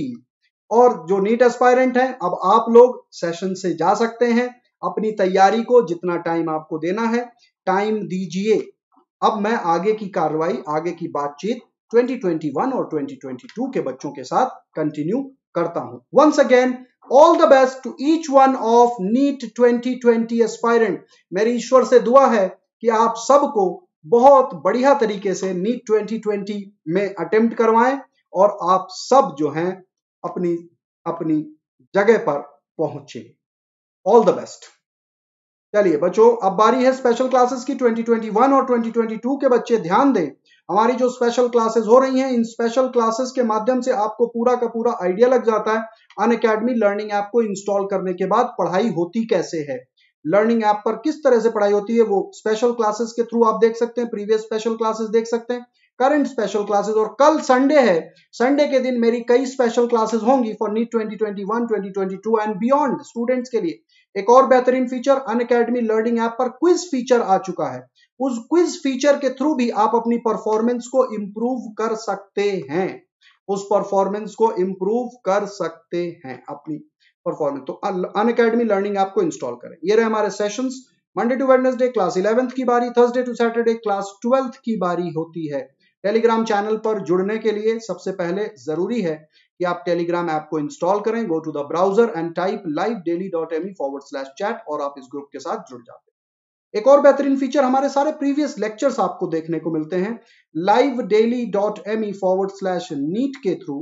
और जो नीट एस्पायरेंट हैं, अब आप लोग सेशन से जा सकते हैं, अपनी तैयारी को जितना टाइम आपको देना है टाइम दीजिए। अब मैं आगे की कार्रवाई, आगे की बातचीत ट्वेंटी ट्वेंटी वन और ट्वेंटी ट्वेंटी टू के बच्चों के साथ कंटिन्यू करता हूं। Once again all the best to each one of NEET twenty twenty aspirant. मेरी ईश्वर से दुआ है कि आप सबको बहुत बढ़िया तरीके से नीट ट्वेंटी ट्वेंटी में अटेम्प्ट करवाएं, और आप सब जो हैं अपनी अपनी जगह पर पहुंचे। All the best. चलिए बच्चों, अब बारी है स्पेशल क्लासेस की। ट्वेंटी ट्वेंटी वन और ट्वेंटी ट्वेंटी टू के बच्चे ध्यान दें, हमारी जो स्पेशल क्लासेस हो रही हैं, इन स्पेशल क्लासेस के माध्यम से आपको पूरा का पूरा आइडिया लग जाता है अनअकैडमी लर्निंग ऐप को इंस्टॉल करने के बाद पढ़ाई होती कैसे है, लर्निंग ऐप पर किस तरह से पढ़ाई होती है, वो स्पेशल क्लासेस के थ्रू आप देख सकते हैं, प्रीवियस स्पेशल क्लासेस देख सकते हैं, करंट स्पेशल क्लासेस, और कल संडे है, संडे के दिन मेरी कई स्पेशल क्लासेस होंगी for NEET twenty twenty one, twenty twenty two and beyond students के लिए। एक और बेहतरीन फीचर, अनअकैडमी लर्निंग ऐप पर क्विज फीचर आ चुका है। उस क्विज फीचर के थ्रू भी आप अपनी परफॉर्मेंस को इंप्रूव कर सकते हैं, उस परफॉर्मेंस को इंप्रूव कर सकते हैं अपनी परफॉर्मेंस। तो अनअकैडमी लर्निंग ऐप को इंस्टॉल करें। ये रहे हमारे sessions. Monday to Wednesday class eleventh की बारी, Thursday to Saturday class twelfth की बारी होती है। टेलीग्राम चैनल पर जुड़ने के लिए सबसे पहले जरूरी है कि आप टेलीग्राम ऐप को इंस्टॉल करें। Go to the browser and type live daily dot M E forward slash chat और आप इस ग्रुप के साथ जुड़ जाते हैं। एक और बेहतरीन फीचर, हमारे सारे प्रीवियस लेक्चर्स आपको देखने को मिलते हैं live daily dot M E forward slash NEET के थ्रू,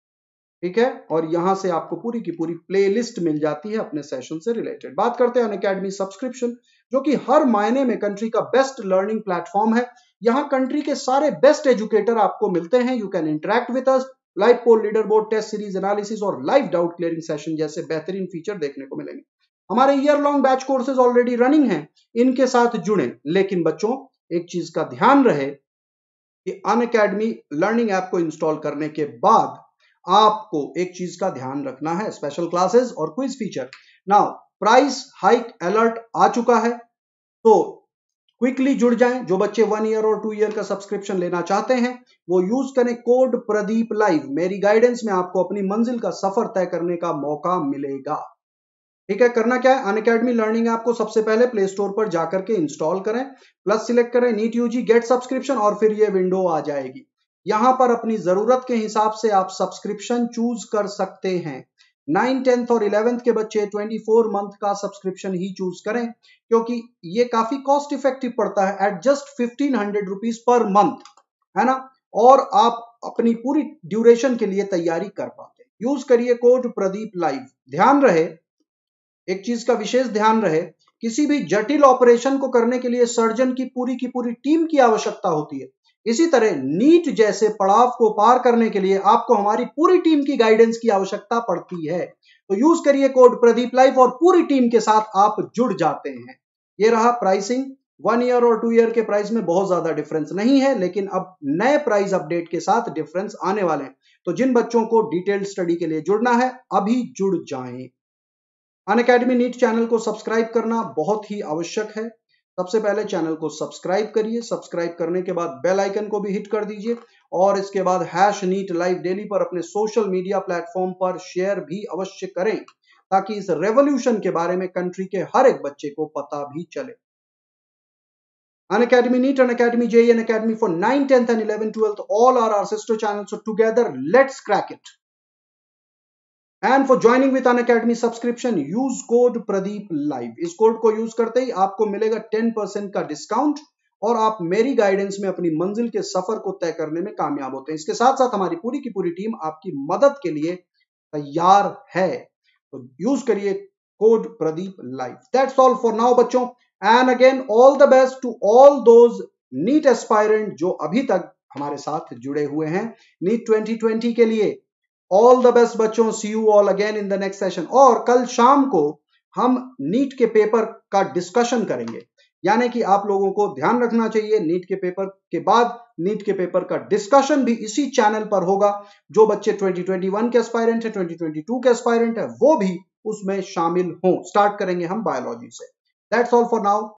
ठीक है, और यहां से आपको पूरी की पूरी प्लेलिस्ट मिल जाती है अपने सेशन से रिलेटेड। बात करते हैं अनअकैडमी सब्सक्रिप्शन, जो कि हर मायने में कंट्री का बेस्ट लर्निंग प्लेटफॉर्म है। यहां कंट्री के सारे बेस्ट एजुकेटर आपको मिलते हैं। You can interact with us, live poll, leader board, test series analysis और लाइव डाउट क्लियरिंग सेशन जैसे बेहतरीन फीचर देखने को मिलेंगे। हमारे year long batch courses already running हैं, इनके साथ जुड़ें। लेकिन बच्चों, एक चीज का ध्यान रहे कि अनअकैडमी लर्निंग ऐप को इंस्टॉल करने के बाद आपको एक चीज का ध्यान रखना है, स्पेशल क्लासेस और quiz feature. Now price hike alert आ चुका है, तो क्विकली जुड़ जाएं। जो बच्चे वन ईयर और टू ईयर का सब्सक्रिप्शन लेना चाहते हैं वो यूज करें कोड प्रदीप लाइव। मेरी गाइडेंस में आपको अपनी मंजिल का सफर तय करने का मौका मिलेगा। ठीक है, करना क्या है, अनअकैडमी लर्निंग ऐप को सबसे पहले प्ले स्टोर पर जाकर के इंस्टॉल करें, प्लस सिलेक्ट करें नीट यूजी गेट सब्सक्रिप्शन और फिर ये विंडो आ जाएगी। यहां पर अपनी जरूरत के हिसाब से आप सब्सक्रिप्शन चूज कर सकते हैं। नाइन, टेंथ और इलेवेंथ के बच्चे ट्वेंटी फोर मंथ का सब्सक्रिप्शन ही चूज करें, क्योंकि ये काफी कॉस्ट इफेक्टिव पड़ता है at just fifteen hundred rupees per month, है ना, और आप अपनी पूरी ड्यूरेशन के लिए तैयारी कर पाते हैं। यूज करिए कोड प्रदीप लाइव। ध्यान रहे, एक चीज का विशेष ध्यान रहे, किसी भी जटिल ऑपरेशन को करने के लिए सर्जन की पूरी की पूरी टीम की आवश्यकता होती है। इसी तरह नीट जैसे पड़ाव को पार करने के लिए आपको हमारी पूरी टीम की गाइडेंस की आवश्यकता पड़ती है। तो यूज करिए कोड प्रदीप लाइव और पूरी टीम के साथ आप जुड़ जाते हैं। ये रहा प्राइसिंग। वन ईयर और टू ईयर के प्राइस में बहुत ज्यादा डिफरेंस नहीं है, लेकिन अब नए प्राइस अपडेट के साथ डिफरेंस आने वाले हैं। तो जिन बच्चों को डिटेल्ड स्टडी के लिए जुड़ना है अभी जुड़ जाएं। अनअकैडमी नीट चैनल को सब्सक्राइब करना बहुत ही आवश्यक है। सबसे पहले चैनल को सब्सक्राइब करिए, सब्सक्राइब करने के बाद बेल आइकन को भी हिट कर दीजिए और इसके बाद हैश नीट लाइव डेली पर अपने सोशल मीडिया प्लेटफॉर्म पर शेयर भी अवश्य करें, ताकि इस रेवोल्यूशन के बारे में कंट्री के हर एक बच्चे को पता भी चले। Unacademy NEET, Unacademy J E E, Unacademy for nine, tenth and eleven, twelfth, all are our sister channels. So together, let's crack it. And for joining with Unacademy subscription, use code Pradeep Live. इस code को use करते ही आपको मिलेगा ten percent का discount और आप मेरी गाइडेंस में अपनी मंजिल के सफर को तय करने में कामयाब होते हैं। इसके साथ साथ हमारी पूरी की पूरी टीम आपकी मदद के लिए तैयार है। तो यूज करिए code Pradeep live. That's all for now बच्चों। And again all the best to all those NEET aspirant जो अभी तक हमारे साथ जुड़े हुए हैं नीट ट्वेंटी ट्वेंटी के लिए। ऑल द बेस्ट बच्चों, see you all again in the next session. और कल शाम को हम नीट के पेपर का डिस्कशन करेंगे, यानी कि आप लोगों को ध्यान रखना चाहिए नीट के पेपर के बाद नीट के पेपर का डिस्कशन भी इसी चैनल पर होगा। जो बच्चे ट्वेंटी ट्वेंटी वन के एस्पायरेंट है, ट्वेंटी ट्वेंटी टू के एस्पायरेंट है, वो भी उसमें शामिल हों। स्टार्ट करेंगे हम बायोलॉजी से। That's all for now.